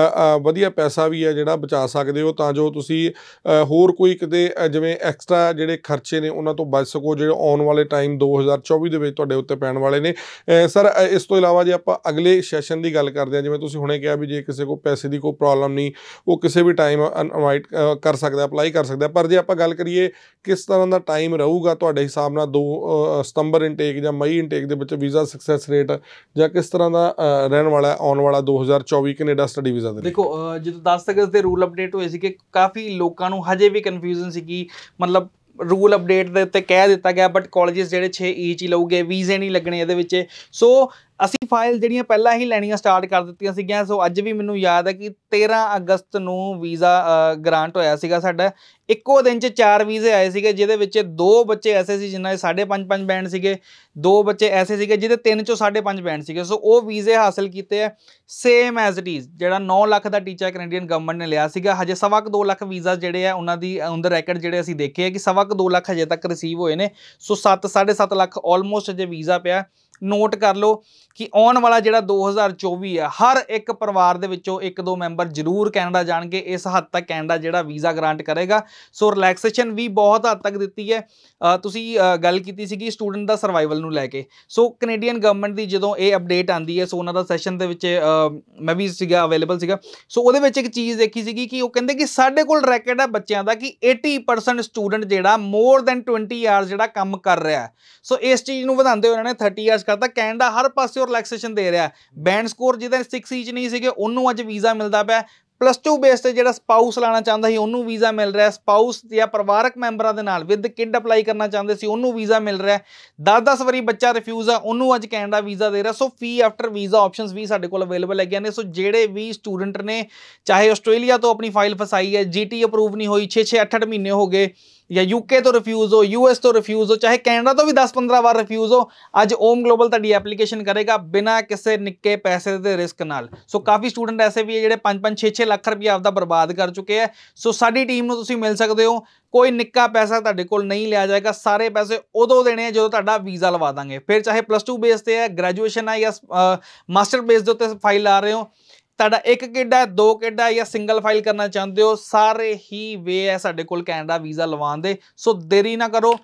ਵਧੀਆ ਪੈਸਾ ਵੀ ਹੈ ਜਿਹੜਾ ਬਚਾ ਸਕਦੇ ਹੋ ਤਾਂ ਜੋ ਤੁਸੀਂ ਹੋਰ ਕੋਈ ਕਿਤੇ ਜਿਵੇਂ ਐਕਸਟਰਾ ਜਿਹੜੇ ਖਰਚੇ ਨੇ ਉਹਨਾਂ ਤੋਂ ਬਚ ਸਕੋ ਜਿਹੜੇ ਆਉਣ ਵਾਲੇ ਟਾਈਮ ਦੋ ਹਜ਼ਾਰ ਚੌਵੀ ਦੇ ਵਿੱਚ ਤੁਹਾਡੇ ਉੱਤੇ ਪੈਣ ਵਾਲੇ ਨੇ। ਸਰ, ਇਸ ਤੋਂ ਇਲਾਵਾ ਜੇ ਆਪਾਂ ਅਗਲੇ ਸੈਸ਼ਨ ਦੀ ਗੱਲ ਕਰਦੇ ਹਾਂ, ਜਿਵੇਂ ਤੁਸੀਂ ਹੁਣੇ ਕਿਹਾ ਵੀ ਜੇ ਕਿਸੇ ਕੋਲ ਪੈਸੇ ਦੀ ਕੋਈ ਪ੍ਰੋਬਲਮ ਨਹੀਂ, ਉਹ ਕਿਸੇ ਵੀ ਟਾਈਮ ਇਨਵਾਈਟ ਕਰ ਸਕਦਾ, ਅਪਲਾਈ ਕਰ ਸਕਦਾ। ਪਰ ਜੇ ਆਪਾਂ ਗੱਲ ਕਰੀਏ ਕਿਸ ਤਰ੍ਹਾਂ ਦਾ ਟਾਈਮ ਰਹੂਗਾ ਤੁਹਾਡੇ ਹਿਸਾਬ ਨਾਲ ਦੋ ਸਤੰਬਰ ਇਨਟੇਕ ਜਾਂ ਮਈ ਇਨਟੇਕ ਦੇ ਵਿੱਚ ਵੀਜ਼ਾ ਸਕਸੈਸ ਰੇਟ ਜਾਂ ਕਿਸ ਤਰ੍ਹਾਂ ਦਾ ਰਹਿਣ ਵਾਲਾ ਆਉਣ ਵਾਲਾ ਦੋ ਹਜ਼ਾਰ ਚੌਵੀ ਕੈਨੇਡਾ ਸਟੱਡੀ ਵੀਜ਼ਾ ਦੇ? ਦੇਖੋ, ਜਦੋਂ ਦਸ ਅਗਸਤ ਦੇ ਰੂਲ ਅਪਡੇਟ ਹੋਏ ਸੀ ਕਿ ਕਾਫੀ ਲੋਕਾਂ ਨੂੰ ਹਜੇ ਵੀ ਕਨਫਿਊਜ਼ਨ ਸੀਗੀ, ਮਤਲਬ ਰੂਲ ਅਪਡੇਟ ਦੇ ਉੱਤੇ ਕਹਿ ਦਿੱਤਾ ਗਿਆ ਬਟ ਕਾਲਜਿਸ ਜਿਹੜੇ ਛੇ ਈਚ ਹੀ ਲਊਗੇ, ਵੀਜ਼ੇ ਨਹੀਂ ਲੱਗਣੇ ਇਹਦੇ ਵਿੱਚ। ਸੋ ਅਸੀਂ ਫਾਈਲ ਜਿਹੜੀਆਂ ਪਹਿਲਾਂ ਹੀ ਲੈਣੀਆਂ ਸਟਾਰਟ ਕਰ ਦਿੱਤੀਆਂ ਸੀਗੀਆਂ। ਸੋ ਅੱਜ ਵੀ ਮੈਨੂੰ ਯਾਦ ਹੈ ਕਿ ਤੇਰਾਂ ਅਗਸਤ ਨੂੰ ਵੀਜ਼ਾ ਗ੍ਰਾਂਟ ਹੋਇਆ ਸੀਗਾ ਸਾਡਾ। ਇੱਕੋ ਦਿਨ 'ਚ ਚਾਰ ਵੀਜ਼ੇ ਆਏ ਸੀਗੇ ਜਿਹਦੇ ਵਿੱਚ ਦੋ ਬੱਚੇ ਐਸੇ ਸੀ ਜਿਨ੍ਹਾਂ ਦੇ ਸਾਢੇ ਪੰਜ ਪੰਜ ਬੈਂਡ ਸੀਗੇ, ਦੋ ਬੱਚੇ ਐਸੇ ਸੀਗੇ ਜਿਹਦੇ ਤਿੰਨ 'ਚੋਂ ਸਾਢੇ ਪੰਜ ਬੈਂਡ ਸੀਗੇ। ਸੋ ਉਹ ਵੀਜ਼ੇ ਹਾਸਿਲ ਕੀਤੇ ਆ ਸੇਮ ਐਜ਼ ਇਟ ਇਜ਼। ਜਿਹੜਾ ਨੌ ਲੱਖ ਦਾ ਟੀਚਾ ਕੈਨੇਡੀਅਨ ਗਵਰਨਮੈਂਟ ਨੇ ਲਿਆ ਸੀਗਾ, ਹਜੇ ਸਵਾ ਕੁ ਦੋ ਲੱਖ ਵੀਜ਼ਾ ਜਿਹੜੇ ਆ ਉਹਨਾਂ ਦੀ ਔਨ ਦਾ ਰੈਕਡ ਜਿਹੜੇ ਅਸੀਂ ਦੇਖੇ ਆ ਕਿ ਸਵਾ ਕੁ ਦੋ ਲੱਖ ਹਜੇ ਤੱਕ ਰਿਸੀਵ ਹੋਏ ਨੇ। ਸੋ ਸੱਤ ਸਾਢੇ ਸੱਤ ਲੱਖ ਆਲਮੋਸਟ ਅਜੇ ਵੀਜ਼ਾ ਪਿਆ। ਨੋਟ ਕਰ ਲਓ ਕਿ ਆਉਣ ਵਾਲਾ ਜਿਹੜਾ ਦੋ ਹਜ਼ਾਰ ਚੌਵੀ ਆ, ਹਰ ਇੱਕ ਪਰਿਵਾਰ ਦੇ ਵਿੱਚੋਂ ਇੱਕ ਦੋ ਮੈਂਬਰ ਜ਼ਰੂਰ ਕੈਨੇਡਾ ਜਾਣਗੇ। ਇਸ ਹੱਦ ਤੱਕ ਕੈਨੇਡਾ ਜਿਹੜਾ ਵੀਜ਼ਾ ਗ੍ਰਾਂਟ ਕਰੇਗਾ। ਸੋ ਰਿਲੈਕਸੇਸ਼ਨ ਵੀ ਬਹੁਤ ਹੱਦ ਤੱਕ ਦਿੱਤੀ ਹੈ। ਤੁਸੀਂ ਗੱਲ ਕੀਤੀ ਸੀਗੀ ਸਟੂਡੈਂਟ ਦਾ ਸਰਵਾਈਵਲ ਨੂੰ ਲੈ ਕੇ। ਸੋ ਕੈਨੇਡੀਅਨ ਗਵਰਨਮੈਂਟ ਦੀ ਜਦੋਂ ਇਹ ਅਪਡੇਟ ਆਉਂਦੀ ਹੈ, ਸੋ ਉਹਨਾਂ ਦਾ ਸੈਸ਼ਨ ਦੇ ਵਿੱਚ ਮੈਂ ਵੀ ਸੀਗਾ, ਅਵੇਲੇਬਲ ਸੀਗਾ। ਸੋ ਉਹਦੇ ਵਿੱਚ ਇੱਕ ਚੀਜ਼ ਦੇਖੀ ਸੀਗੀ ਕਿ ਉਹ ਕਹਿੰਦੇ ਕਿ ਸਾਡੇ ਕੋਲ ਰੈਕਡ ਹੈ ਬੱਚਿਆਂ ਦਾ ਕਿ eighty percent ਸਟੂਡੈਂਟ ਜਿਹੜਾ ਮੋਰ ਦੈਨ twenty ਆਵਰਸ ਜਿਹੜਾ ਕੰਮ ਕਰ ਰਿਹਾ। ਸੋ ਇਸ ਚੀਜ਼ ਨੂੰ ਵਧਾਉਂਦੇ ਉਹਨਾਂ ਨੇ thirty ਆਵਰਸ ਕਰਤਾ। ਕੈਨੇਡਾ ਹਰ ਪਾਸੇ ਰਿਲੈਕਸੇਸ਼ਨ ਦੇ ਰਿਹਾ। ਬੈਂਡ ਸਕੋਰ ਜਿਹਦੇ ਸਿਕਸ ਈਚ ਨਹੀਂ ਸੀਗੇ ਉਹਨੂੰ ਅੱਜ ਵੀਜ਼ਾ ਮਿਲਦਾ ਪਿਆ। ਪਲੱਸ ਟੂ ਬੇਸ ਤੇ ਜਿਹੜਾ ਸਪਾਊਸ ਲਾਣਾ ਚਾਹੁੰਦਾ ਸੀ ਉਹਨੂੰ ਵੀਜ਼ਾ ਮਿਲ ਰਿਹਾ। ਸਪਾਊਸ ਜਾਂ ਪਰਿਵਾਰਕ ਮੈਂਬਰਾਂ ਦੇ ਨਾਲ ਵਿਦ ਕਿਡ ਅਪਲਾਈ ਕਰਨਾ ਚਾਹੁੰਦੇ ਸੀ ਉਹਨੂੰ ਵੀਜ਼ਾ ਮਿਲ ਰਿਹਾ। ਦਸ ਦਸ ਵਾਰੀ ਬੱਚਾ ਰਿਫਿਊਜ਼ ਆ ਉਹਨੂੰ ਅੱਜ ਕੈਨੇਡਾ ਵੀਜ਼ਾ ਦੇ ਰਿਹਾ। ਸੋ ਫੀ ਆਫਟਰ ਵੀਜ਼ਾ ਆਪਸ਼ਨਸ ਵੀ ਸਾਡੇ ਕੋਲ ਅਵੇਲੇਬਲ ਹੈਗੀਆਂ ਨੇ। ਸੋ ਜਿਹੜੇ ਵੀ ਸਟੂਡੈਂਟ ਨੇ ਚਾਹੇ ਆਸਟ੍ਰੇਲੀਆ ਤੋਂ ਆਪਣੀ ਫਾਈਲ ਫਸਾਈ ਹੈ, ਜੀ ਟੀ ਅਪਰੂਵ ਨਹੀਂ ਹੋਈ, ਛੇ ਛੇ ਅੱਠ ਅੱਠ ਮਹੀਨੇ ਹੋ ਗਏ, ਜਾਂ ਯੂਕੇ ਤੋਂ ਰਿਫਿਊਜ਼ ਹੋ, ਯੂ ਐਸ ਤੋਂ ਰਿਫਿਊਜ਼ ਹੋ, ਚਾਹੇ ਕੈਨੇਡਾ ਤੋਂ ਵੀ ਦਸ ਪੰਦਰਾਂ ਵਾਰ ਰਿਫਿਊਜ਼ ਹੋ, ਅੱਜ ਓਮ ਗਲੋਬਲ ਤੁਹਾਡੀ ਐਪਲੀਕੇਸ਼ਨ ਕਰੇਗਾ ਬਿਨਾਂ ਕਿਸੇ ਨਿੱਕੇ ਪੈਸੇ ਦੇ ਰਿਸਕ ਨਾਲ। ਸੋ ਕਾਫੀ ਸਟੂਡੈਂਟ ਐਸੇ ਵੀ ਹੈ ਜਿਹੜੇ ਪੰਜ ਪੰਜ ਛੇ ਛੇ ਲੱਖ ਰੁਪਏ ਆਪਦਾ ਬਰਬਾਦ ਕਰ ਚੁੱਕੇ ਹੈ। ਸੋ ਸਾਡੀ ਟੀਮ ਨੂੰ ਤੁਸੀਂ ਮਿਲ ਸਕਦੇ ਹੋ। ਕੋਈ ਨਿੱਕਾ ਪੈਸਾ ਤੁਹਾਡੇ ਕੋਲ ਨਹੀਂ ਲਿਆ ਜਾਏਗਾ। ਸਾਰੇ ਪੈਸੇ ਉਦੋਂ ਦੇਣੇ ਆ ਜਦੋਂ ਤੁਹਾਡਾ ਵੀਜ਼ਾ ਲਵਾ ਦਾਂਗੇ। ਫਿਰ ਚਾਹੇ ਪਲੱਸ ਟੂ ਬੇਸ ਤੇ ਹੈ, ਗ੍ਰੈਜੂਏਸ਼ਨ ਹੈ, ਜਾਂ ਮਾਸਟਰ ਬੇਸ ਦੇ ਉੱਤੇ ਫਾਈਲ ਲਾ ਰਹੇ ਹੋ, ਤੁਹਾਡਾ ਇੱਕ ਕਿੱਡ ਹੈ, ਦੋ ਕਿੱਡ ਹੈ, ਜਾਂ ਸਿੰਗਲ ਫਾਈਲ ਕਰਨਾ ਚਾਹੁੰਦੇ ਹੋ, ਸਾਰੇ ਹੀ ਵੇ ਹੈ ਸਾਡੇ ਕੋਲ ਕੈਨੇਡਾ ਵੀਜ਼ਾ ਲਵਾਉਣ ਦੇ। ਸੋ ਦੇਰੀ ਨਾ ਕਰੋ।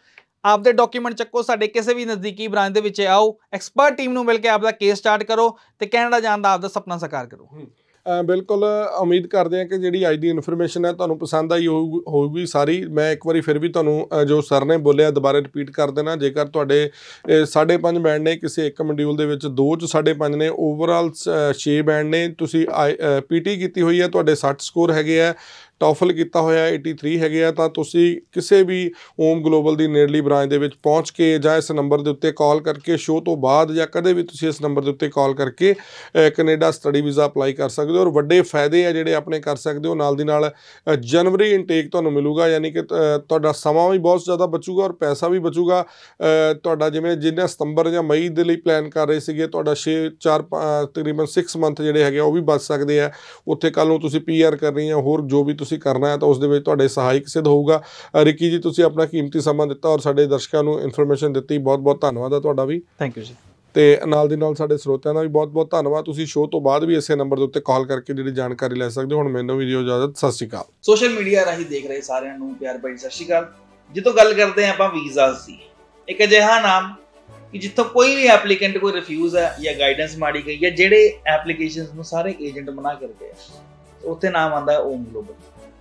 ਆਪਦੇ ਡਾਕੂਮੈਂਟ ਚੱਕੋ, ਸਾਡੇ ਕਿਸੇ ਵੀ ਨਜ਼ਦੀਕੀ ਬ੍ਰਾਂਚ ਦੇ ਵਿੱਚ ਆਓ, ਐਕਸਪਰਟ ਟੀਮ ਨੂੰ ਮਿਲ ਕੇ ਆਪਦਾ ਕੇਸ ਸਟਾਰਟ ਕਰੋ ਤੇ ਕੈਨੇਡਾ ਜਾਣ ਦਾ ਆਪਦਾ ਸੁਪਨਾ ਸਾਕਾਰ ਕਰੋ। ਬਿਲਕੁਲ ਉਮੀਦ ਕਰਦੇ ਹਾਂ ਕਿ ਜਿਹੜੀ ਅੱਜ ਦੀ ਇਨਫੋਰਮੇਸ਼ਨ ਹੈ ਤੁਹਾਨੂੰ ਪਸੰਦ ਆਈ ਹੋਊ ਹੋਊਗੀ ਸਾਰੀ। ਮੈਂ ਇੱਕ ਵਾਰੀ ਫਿਰ ਵੀ ਤੁਹਾਨੂੰ ਜੋ ਸਰ ਨੇ ਬੋਲਿਆ ਦੁਬਾਰਾ ਰਿਪੀਟ ਕਰ ਦੇਣਾ। ਜੇਕਰ ਤੁਹਾਡੇ ਸਾਢੇ ਪੰਜ ਬੈਂਡ ਨੇ, ਕਿਸੇ ਇੱਕ ਮੋਡਿਊਲ ਦੇ ਵਿੱਚ ਦੋ 'ਚ ਸਾਢੇ ਪੰਜ ਨੇ, ਓਵਰਆਲ ਛੇ ਬੈਂਡ ਨੇ, ਤੁਸੀਂ ਆਈ ਪੀ ਟੀ ਕੀਤੀ ਹੋਈ ਹੈ, ਤੁਹਾਡੇ ਸੱਠ ਸਕੋਰ ਹੈਗੇ ਆ, ਟੋਫਲ ਕੀਤਾ ਹੋਇਆ तिरासी ਹੈਗੇ ਆ, ਤਾਂ ਤੁਸੀਂ ਕਿਸੇ ਵੀ ਓਮ ਗਲੋਬਲ ਦੀ ਨੇੜਲੀ ਬ੍ਰਾਂਚ ਦੇ ਵਿੱਚ ਪਹੁੰਚ ਕੇ ਜਾਂ ਇਸ ਨੰਬਰ ਦੇ ਉੱਤੇ ਕਾਲ ਕਰਕੇ ਸ਼ੋਅ ਤੋਂ ਬਾਅਦ ਜਾਂ ਕਦੇ ਵੀ ਤੁਸੀਂ ਇਸ ਨੰਬਰ ਦੇ ਉੱਤੇ ਕਾਲ ਕਰਕੇ ਕੈਨੇਡਾ ਸਟੱਡੀ ਵੀਜ਼ਾ ਅਪਲਾਈ ਕਰ ਸਕਦੇ ਹੋ। ਔਰ ਵੱਡੇ ਫਾਇਦੇ ਆ ਜਿਹੜੇ ਆਪਣੇ ਕਰ ਸਕਦੇ ਹੋ। ਨਾਲ ਦੀ ਨਾਲ ਜਨਵਰੀ ਇਨਟੇਕ ਤੁਹਾਨੂੰ ਮਿਲੂਗਾ, ਯਾਨੀ ਕਿ ਤੁਹਾਡਾ ਸਮਾਂ ਵੀ ਬਹੁਤ ਜ਼ਿਆਦਾ ਬਚੂਗਾ ਔਰ ਪੈਸਾ ਵੀ ਬਚੂਗਾ ਤੁਹਾਡਾ। ਜਿਵੇਂ ਜਿਹਨੇ ਸਤੰਬਰ ਜਾਂ ਮਈ ਦੇ ਲਈ ਪਲਾਨ ਕਰ ਰਹੇ ਸੀਗੇ, ਤੁਹਾਡਾ ਛੇ ਚਾਰ ਤਕਰੀਬਨ ਸਿਕਸ ਮੰਥ ਜਿਹੜੇ ਹੈਗੇ ਉਹ ਵੀ ਬਚ ਸਕਦੇ ਆ। ਉੱਥੇ ਕੱਲ੍ਹ ਨੂੰ ਤੁਸੀਂ ਪੀ ਆਰ ਕਰਨੀ ਆ, ਹੋਰ ਜੋ ਵੀ ਤੁਸੀਂ ਕਰਨਾ ਹੈ ਤਾਂ ਉਸ ਦੇ ਵਿੱਚ ਤੁਹਾਡੇ ਸਹਾਇਕ ਸਿੱਧ ਹੋਊਗਾ। ਰਿੱਕੀ ਜੀ, ਤੁਸੀਂ ਆਪਣਾ ਕੀਮਤੀ ਸਮਾਂ ਦਿੱਤਾ ਔਰ ਸਾਡੇ ਦਰਸ਼ਕਾਂ ਨੂੰ ਇਨਫੋਰਮੇਸ਼ਨ ਦਿੱਤੀ, ਬਹੁਤ ਬਹੁਤ ਧੰਨਵਾਦ ਆ ਤੁਹਾਡਾ ਵੀ। ਥੈਂਕ ਯੂ ਜੀ। ਤੇ ਨਾਲ ਦੀ ਨਾਲ ਸਾਡੇ ਸਰੋਤਿਆਂ ਦਾ ਵੀ ਬਹੁਤ ਬਹੁਤ ਧੰਨਵਾਦ। ਤੁਸੀਂ ਸ਼ੋਅ ਤੋਂ ਬਾਅਦ ਵੀ ਇਸੇ ਨੰਬਰ ਦੇ ਉੱਤੇ ਕਾਲ ਕਰਕੇ ਜਿਹੜੀ ਜਾਣਕਾਰੀ ਲੈ ਸਕਦੇ ਹੋ। ਹੁਣ ਮੈਨੂੰ ਵੀ ਦਿਓ ਇਜਾਜ਼ਤ, ਸਤਿ ਸ਼੍ਰੀ ਅਕਾਲ। ਸੋਸ਼ਲ ਮੀਡੀਆ ਰਾਹੀਂ ਦੇਖ ਰਹੇ ਸਾਰਿਆਂ ਨੂੰ ਪਿਆਰ ਭਰੀ ਸਤਿ ਸ਼੍ਰੀ ਅਕਾਲ। ਜਦੋਂ ਗੱਲ ਕਰਦੇ ਹਾਂ ਆਪਾਂ ਵੀਜ਼ਾਸ ਦੀ, ਇੱਕ ਅਜਿਹਾ ਨਾਮ ਕਿ ਜਿੱਥੋਂ ਕੋਈ ਵੀ ਐਪਲੀਕੈਂਟ ਕੋਈ ਰਿਫਿਊਜ਼ ਹੈ ਜਾਂ ਗਾਈਡੈਂਸ ਮਾੜੀ ਗਈ ਹੈ, ਜਿਹੜੇ ਐਪਲੀਕੇਸ਼ਨਸ ਨੂੰ ਸਾਰੇ ਏਜੰਟ ਮਨਾ ਕਰਦੇ ਆ, ਉੱਥੇ ਨਾਮ ਆਉਂਦਾ ਓਮ ਗਲੋਬਲ।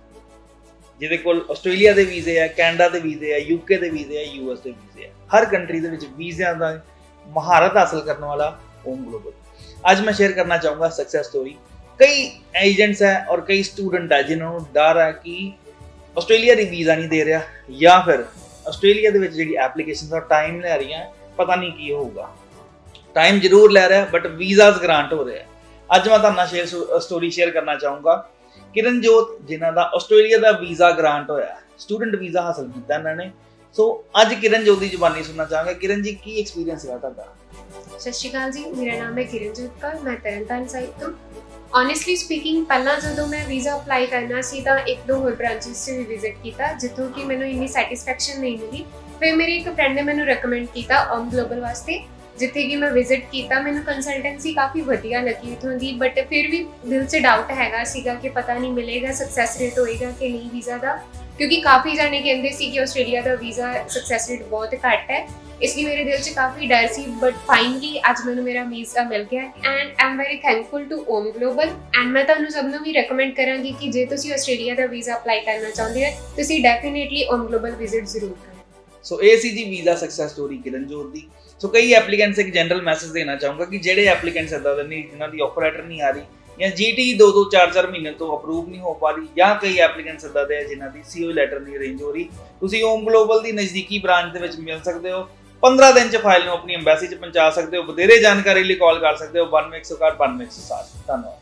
ਜਿਹਦੇ ਕੋਲ ਆਸਟ੍ਰੇਲੀਆ ਦੇ ਵੀਜ਼ੇ ਆ, ਕੈਨੇਡਾ ਦੇ ਵੀਜ਼ੇ ਆ, ਯੂਕੇ ਦੇ ਵੀਜ਼ੇ ਆ, ਯੂ ਐਸ ਦੇ ਵੀਜ਼ੇ ਆ, ਹਰ ਕੰਟਰੀ ਦੇ ਵਿੱਚ ਵੀਜ਼ਿਆਂ ਦਾ ਮਹਾਰਤ ਹਾਸਲ ਕਰਨ ਵਾਲਾ ਓਮ ਗਲੋਬਲ। ਅੱਜ ਮੈਂ ਸ਼ੇਅਰ ਕਰਨਾ ਚਾਹੂੰਗਾ ਸਕਸੈਸ ਸਟੋਰੀ। ਕਈ ਏਜੰਟਸ ਹੈ ਔਰ ਕਈ ਸਟੂਡੈਂਟ ਹੈ ਜਿਨ੍ਹਾਂ ਨੂੰ ਡਰ ਹੈ ਕਿ ਆਸਟ੍ਰੇਲੀਆ ਦੀ ਵੀਜ਼ਾ ਨਹੀਂ ਦੇ ਰਿਹਾ, ਜਾਂ ਫਿਰ ਆਸਟ੍ਰੇਲੀਆ ਦੇ ਵਿੱਚ ਜਿਹੜੀ ਐਪਲੀਕੇਸ਼ਨ ਦਾ ਟਾਈਮ ਲੈ ਰਹੀਆਂ, ਪਤਾ ਨਹੀਂ ਕੀ ਹੋਊਗਾ। ਟਾਈਮ ਜ਼ਰੂਰ ਲੈ ਰਿਹਾ ਬਟ ਵੀਜ਼ਾਸ ਗ੍ਰਾਂਟ ਹੋ ਰਿਹਾ। ਅੱਜ ਮੈਂ ਤੁਹਾਨੂੰ ਸ਼ੇਅਰ ਸਟੋਰੀ ਸ਼ੇਅਰ ਕਰਨਾ ਚਾਹੂੰਗਾ ਕਿਰਨਜੋਤ, ਜਿਨ੍ਹਾਂ ਦਾ ਆਸਟ੍ਰੇਲੀਆ ਦਾ ਵੀਜ਼ਾ ਗ੍ਰਾਂਟ ਹੋਇਆ, ਸਟੂਡੈਂਟ ਵੀਜ਼ਾ ਹਾਸਲ ਕੀਤਾ ਇਹਨਾਂ ਨੇ। ਸੋ ਅੱਜ ਕਿਰਨਜੋਤ ਦੀ ਜ਼ੁਬਾਨੀ ਸੁਣਨਾ ਚਾਹਾਂਗੇ। ਕਿਰਨ ਜੀ, ਕੀ ਐਕਸਪੀਰੀਅੰਸ ਰਿਹਾ ਤੁਹਾਡਾ? ਸਤਿ ਸ਼੍ਰੀ ਅਕਾਲ ਜੀ, ਮੇਰਾ ਨਾਮ ਹੈ ਕਿਰਨਜੋਤ ਕੌਰ, ਮੈਂ ਤਰਨਤਾਰਨ ਸਾਈਡ ਤੋਂ। ਓਨੈਸਟਲੀ ਸਪੀਕਿੰਗ, ਪਹਿਲਾਂ ਜਦੋਂ ਮੈਂ ਵੀਜ਼ਾ ਅਪਲਾਈ ਕਰਨਾ ਸੀ ਤਾਂ ਇੱਕ ਦੋ ਹੋਰ ਬ੍ਰਾਂਚਿਸ 'ਚ ਵੀ ਵਿਜ਼ਿਟ ਕੀਤਾ, ਜਿੱਥੋਂ ਕਿ ਮੈਨੂੰ ਇੰਨੀ ਸੈਟਿਸਫੈਕਸ਼ਨ ਨਹੀਂ ਮਿਲੀ। ਫਿਰ ਮੇਰੀ ਇੱਕ ਫਰੈਂਡ ਨੇ ਮੈਨੂੰ ਰეკਮੈਂਡ ਕੀਤਾ ਓਮ ਗਲੋਬਲ ਵਾਸਤੇ, ਜਿੱਥੇ ਕਿ ਮੈਂ ਵਿਜ਼ਿਟ ਕੀਤਾ। ਮੈਨੂੰ ਕੰਸਲਟੈਂਸੀ ਕਾਫੀ ਵਧੀਆ ਲੱਗੀ ਇੱਥੋਂ ਦੀ, ਬਟ ਫਿਰ ਵੀ ਦਿਲ 'ਚ ਡਾਊਟ ਹੈਗਾ ਸੀਗਾ ਕਿ ਪਤਾ ਨਹੀਂ ਮਿਲੇਗਾ, ਸਕਸੈਸ ਰੇਟ ਹੋਏਗਾ ਕਿ ਨਹੀਂ ਵੀਜ਼ਾ ਦਾ, ਕਿਉਂਕਿ ਕਾਫੀ ਜਾਣੇ ਕਹਿੰਦੇ ਸੀ ਕਿ ਆਸਟ੍ਰੇਲੀਆ ਦਾ ਵੀਜ਼ਾ ਸਕਸੈਸ ਰੇਟ ਬਹੁਤ ਘੱਟ ਹੈ। ਇਸ ਲਈ ਮੇਰੇ ਦਿਲ 'ਚ ਕਾਫੀ ਡਰ ਸੀ, ਬਟ ਫਾਈਨਲੀ ਅੱਜ ਮੈਨੂੰ ਮੇਰਾ ਵੀਜ਼ਾ ਮਿਲ ਗਿਆ and I am very thankful to Om Global. And ਮੈਂ ਤੁਹਾਨੂੰ ਸਭ ਨੂੰ ਵੀ ਰეკਮੈਂਡ ਕਰਾਂਗੀ ਕਿ ਜੇ ਤੁਸੀਂ ਆਸਟ੍ਰੇਲੀਆ ਦਾ ਵੀਜ਼ਾ ਅਪਲਾਈ ਕਰਨਾ ਚਾਹੁੰਦੇ ਹੋ, ਤੁਸੀਂ ਡੈਫੀਨੇਟਲੀ ਓਮ ਗਲੋਬਲ ਵਿਜ਼ਿਟ ਜ਼ਰੂਰ ਕਰੋ। ਸੋ ਇਹ ਸੀ ਜੀ ਵੀਜ਼ਾ ਸਕਸੈਸ ਸਟੋਰੀ ਕਿਰਨਜੋਤ ਦੀ। ਸੋ ਕਈ ਐਪਲੀਕੈਂਟਸ ਇੱਕ ਜਨਰਲ ਮੈਸੇਜ ਦੇਣਾ ਚਾਹੂੰਗਾ ਕਿ ਜਿਹੜੇ ਐਪਲੀਕੈਂਟਸ ਇੱਦਾਂ ਦੇ ਨਹੀਂ ਜਿਨ੍ਹਾਂ ਦੀ ਆਫਰ ਲੈਟਰ ਨਹੀਂ ਆ ਰਹੀ, ਜਾਂ ਜੀ ਟੀ ਦੋ ਦੋ ਚਾਰ ਚਾਰ ਮਹੀਨੇ ਤੋਂ ਅਪਰੂਵ ਨਹੀਂ ਹੋ ਪਾ ਰਹੀ, ਜਾਂ ਕਈ ਐਪਲੀਕੈਂਟਸ ਇੱਦਾਂ ਦੇ ਜਿਨ੍ਹਾਂ ਦੀ ਸੀ ਓ ਲੈਟਰ ਨਹੀਂ ਅਰੇਂਜ ਹੋ ਰਹੀ, ਤੁਸੀਂ ਓਮ ਗਲੋਬਲ ਦੀ ਨਜ਼ਦੀਕੀ ਬ੍ਰਾਂਚ ਦੇ ਵਿੱਚ ਮਿਲ ਸਕਦੇ ਹੋ। ਪੰਦਰਾਂ ਦਿਨ 'ਚ ਫਾਈਲ ਨੂੰ ਆਪਣੀ ਐਮਬੈਸੀ 'ਚ ਪਹੁੰਚਾ ਸਕਦੇ ਹੋ। ਵਧੇਰੇ ਜਾਣਕਾਰੀ ਲਈ ਕਾਲ ਕਰ ਸਕਦੇ ਹੋ ਬਾਨਵੇਂ ਇੱਕ ਸੌ ਇਕਾਹਠ ਬਾਨਵੇਂ ਇੱਕ ਸੌ ਸੱਤ। ਧੰਨਵਾਦ।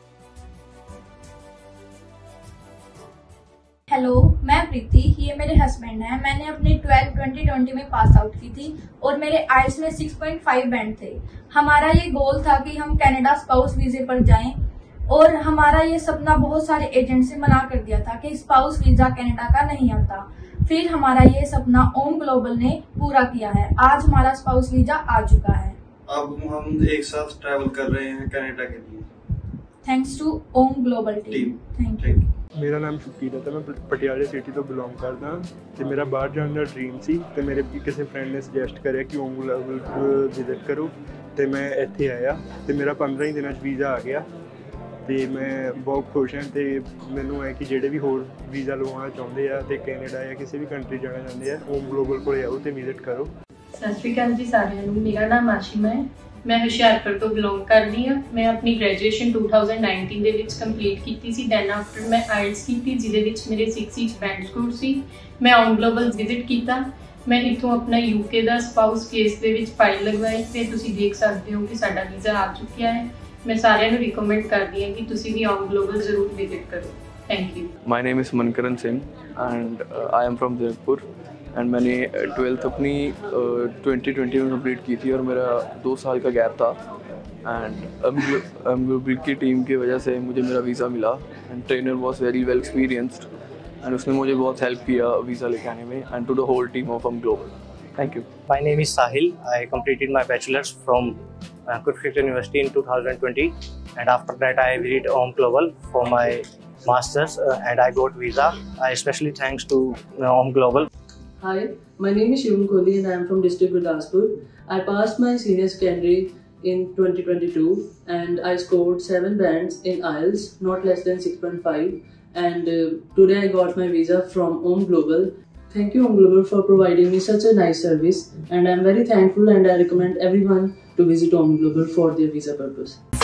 हेलो, मैं प्रीति, ये मेरे हस्बैंड हैं। मैंने अपनी ट्वेल्थ ट्वेंटी ट्वेंटी में पास आउट की थी और मेरे आइल्स में सिक्स पॉइंट फाइव बैंड थे। हमारा ये गोल था कि हम कनाडा स्पाउस वीजे पर जाएं और हमारा ये सपना बहुत सारे एजेंट से मना कर दिया था कि स्पाउस वीजा कनाडा का नहीं आता। फिर हमारा ये सपना ओम ग्लोबल ने पूरा किया है। आज हमारा स्पाउस वीजा आ चुका है। अब हम एक साथ ट्रैवल कर रहे हैं कनाडा के लिए, thanks to Om Global team. Thank you. ਮੇਰਾ ਨਾਮ ਸ਼ੁਕੀਰ ਹੈ ਤੇ ਮੈਂ ਪਟਿਆਲੇ ਸਿਟੀ ਤੋਂ ਬਿਲੋਂਗ ਕਰਦਾ ਤੇ ਮੇਰਾ ਬਾਹਰ ਜਾਣ ਦਾ ਡ੍ਰੀਮ ਸੀ ਤੇ ਮੇਰੇ ਕਿਸੇ ਫਰੈਂਡ ਨੇ ਸੁਜੈਸਟ ਕਰਿਆ ਕਿ ਓਮ ਗਲੋਬਲ ਵਿਜ਼ਿਟ ਕਰੋ ਤੇ ਮੈਂ ਇੱਥੇ ਆਇਆ ਤੇ ਮੇਰਾ ਪੰਦਰਾਂ ਹੀ ਦਿਨਾਂ 'ਚ ਵੀਜ਼ਾ ਆ ਗਿਆ ਤੇ ਮੈਂ ਬਹੁਤ ਖੁਸ਼ ਹਾਂ। ਤੇ ਮੈਨੂੰ ਹੈ ਕਿ ਜਿਹੜੇ ਵੀ ਹੋਰ ਵੀਜ਼ਾ ਲਵਾਉਣਾ ਚਾਹੁੰਦੇ ਆ ਤੇ ਕੈਨੇਡਾ ਜਾਂ ਕਿਸੇ ਵੀ ਕੰਟਰੀ ਜਾਣਾ ਚਾਹੁੰਦੇ ਆ, ਓਮ ਗਲੋਬਲ ਕੋਲ ਆਓ ਤੇ ਵਿਜ਼ਿਟ ਕਰੋ। ਸਤਿ ਸ਼੍ਰੀ ਅਕਾਲ ਜੀ ਸਾਰਿਆਂ ਨੂੰ, ਮੇਰਾ ਨਾਮ ਆਸ਼ਿਮਾ ਹੈ, ਮੈਂ ਹੁਸ਼ਿਆਰਪੁਰ ਤੋਂ ਬਿਲੋਂਗ ਕਰਦੀ ਹਾਂ। ਮੈਂ ਆਪਣੀ ਗ੍ਰੈਜੂਏਸ਼ਨ ਟੂ ਥਾਊਜ਼ੈਂਡ ਨਾਈਨਟੀਨ ਦੇ ਵਿੱਚ ਕੰਪਲੀਟ ਕੀਤੀ ਸੀ। ਦੈਨ ਆਫਟਰ ਮੈਂ ਆਇਲਟਸ ਕੀਤੀ, ਜਿਹਦੇ ਵਿੱਚ ਮੇਰੇ ਸਿਕਸ ਇੰਚ ਬੈਂਡ ਸਕੋਰ ਸੀ। ਮੈਂ ਓਮ ਗਲੋਬਲ ਵਿਜ਼ਿਟ ਕੀਤਾ। ਮੈਂ ਇੱਥੋਂ ਆਪਣਾ ਯੂਕੇ ਦਾ ਸਪਾਊਸ ਕੇਸ ਦੇ ਵਿੱਚ ਫਾਈਲ ਲਗਵਾਈ ਤੇ ਤੁਸੀਂ ਦੇਖ ਸਕਦੇ ਹੋ ਕਿ ਸਾਡਾ ਵੀਜ਼ਾ ਆ ਚੁੱਕਿਆ ਹੈ। ਮੈਂ ਸਾਰਿਆਂ ਨੂੰ ਰਿਕਮੈਂਡ ਕਰਦੀ ਹਾਂ ਕਿ ਤੁਸੀਂ ਵੀ ਓਮ ਗਲੋਬਲ ਜ਼ਰੂਰ ਵਿਜ਼ਿਟ ਕਰੋ। Thank you. My name is Mankaran Singh and I am from Jaipur and मैंने ट्वेल्थ अपनी ट्वेंटी ट्वेंटी में कंप्लीट की थी और मेरा दो साल का गैप था एंड एम ग्लोबल की टीम की वजह से मुझे मेरा वीज़ा मिला and trainer was very well experienced and उसने मुझे बहुत हेल्प किया वीज़ा लेके आने में and to the whole team of M Global. Thank you. My name is Sahil. I completed my bachelor's from uh, Kurukshetra University in two thousand twenty and after that I visited Om Global for my master's uh, and I got visa. I especially thanks to uh, Om Global. Hi, my name is Shivam Kohli and I am from district Gurdaspur. I passed my senior secondary in twenty twenty-two and I scored seven bands in I E L T S, not less than six point five, and uh, today I got my visa from Om Global. Thank you Om Global for providing me such a nice service, and I am very thankful and I recommend everyone to visit Om Global for their visa purpose.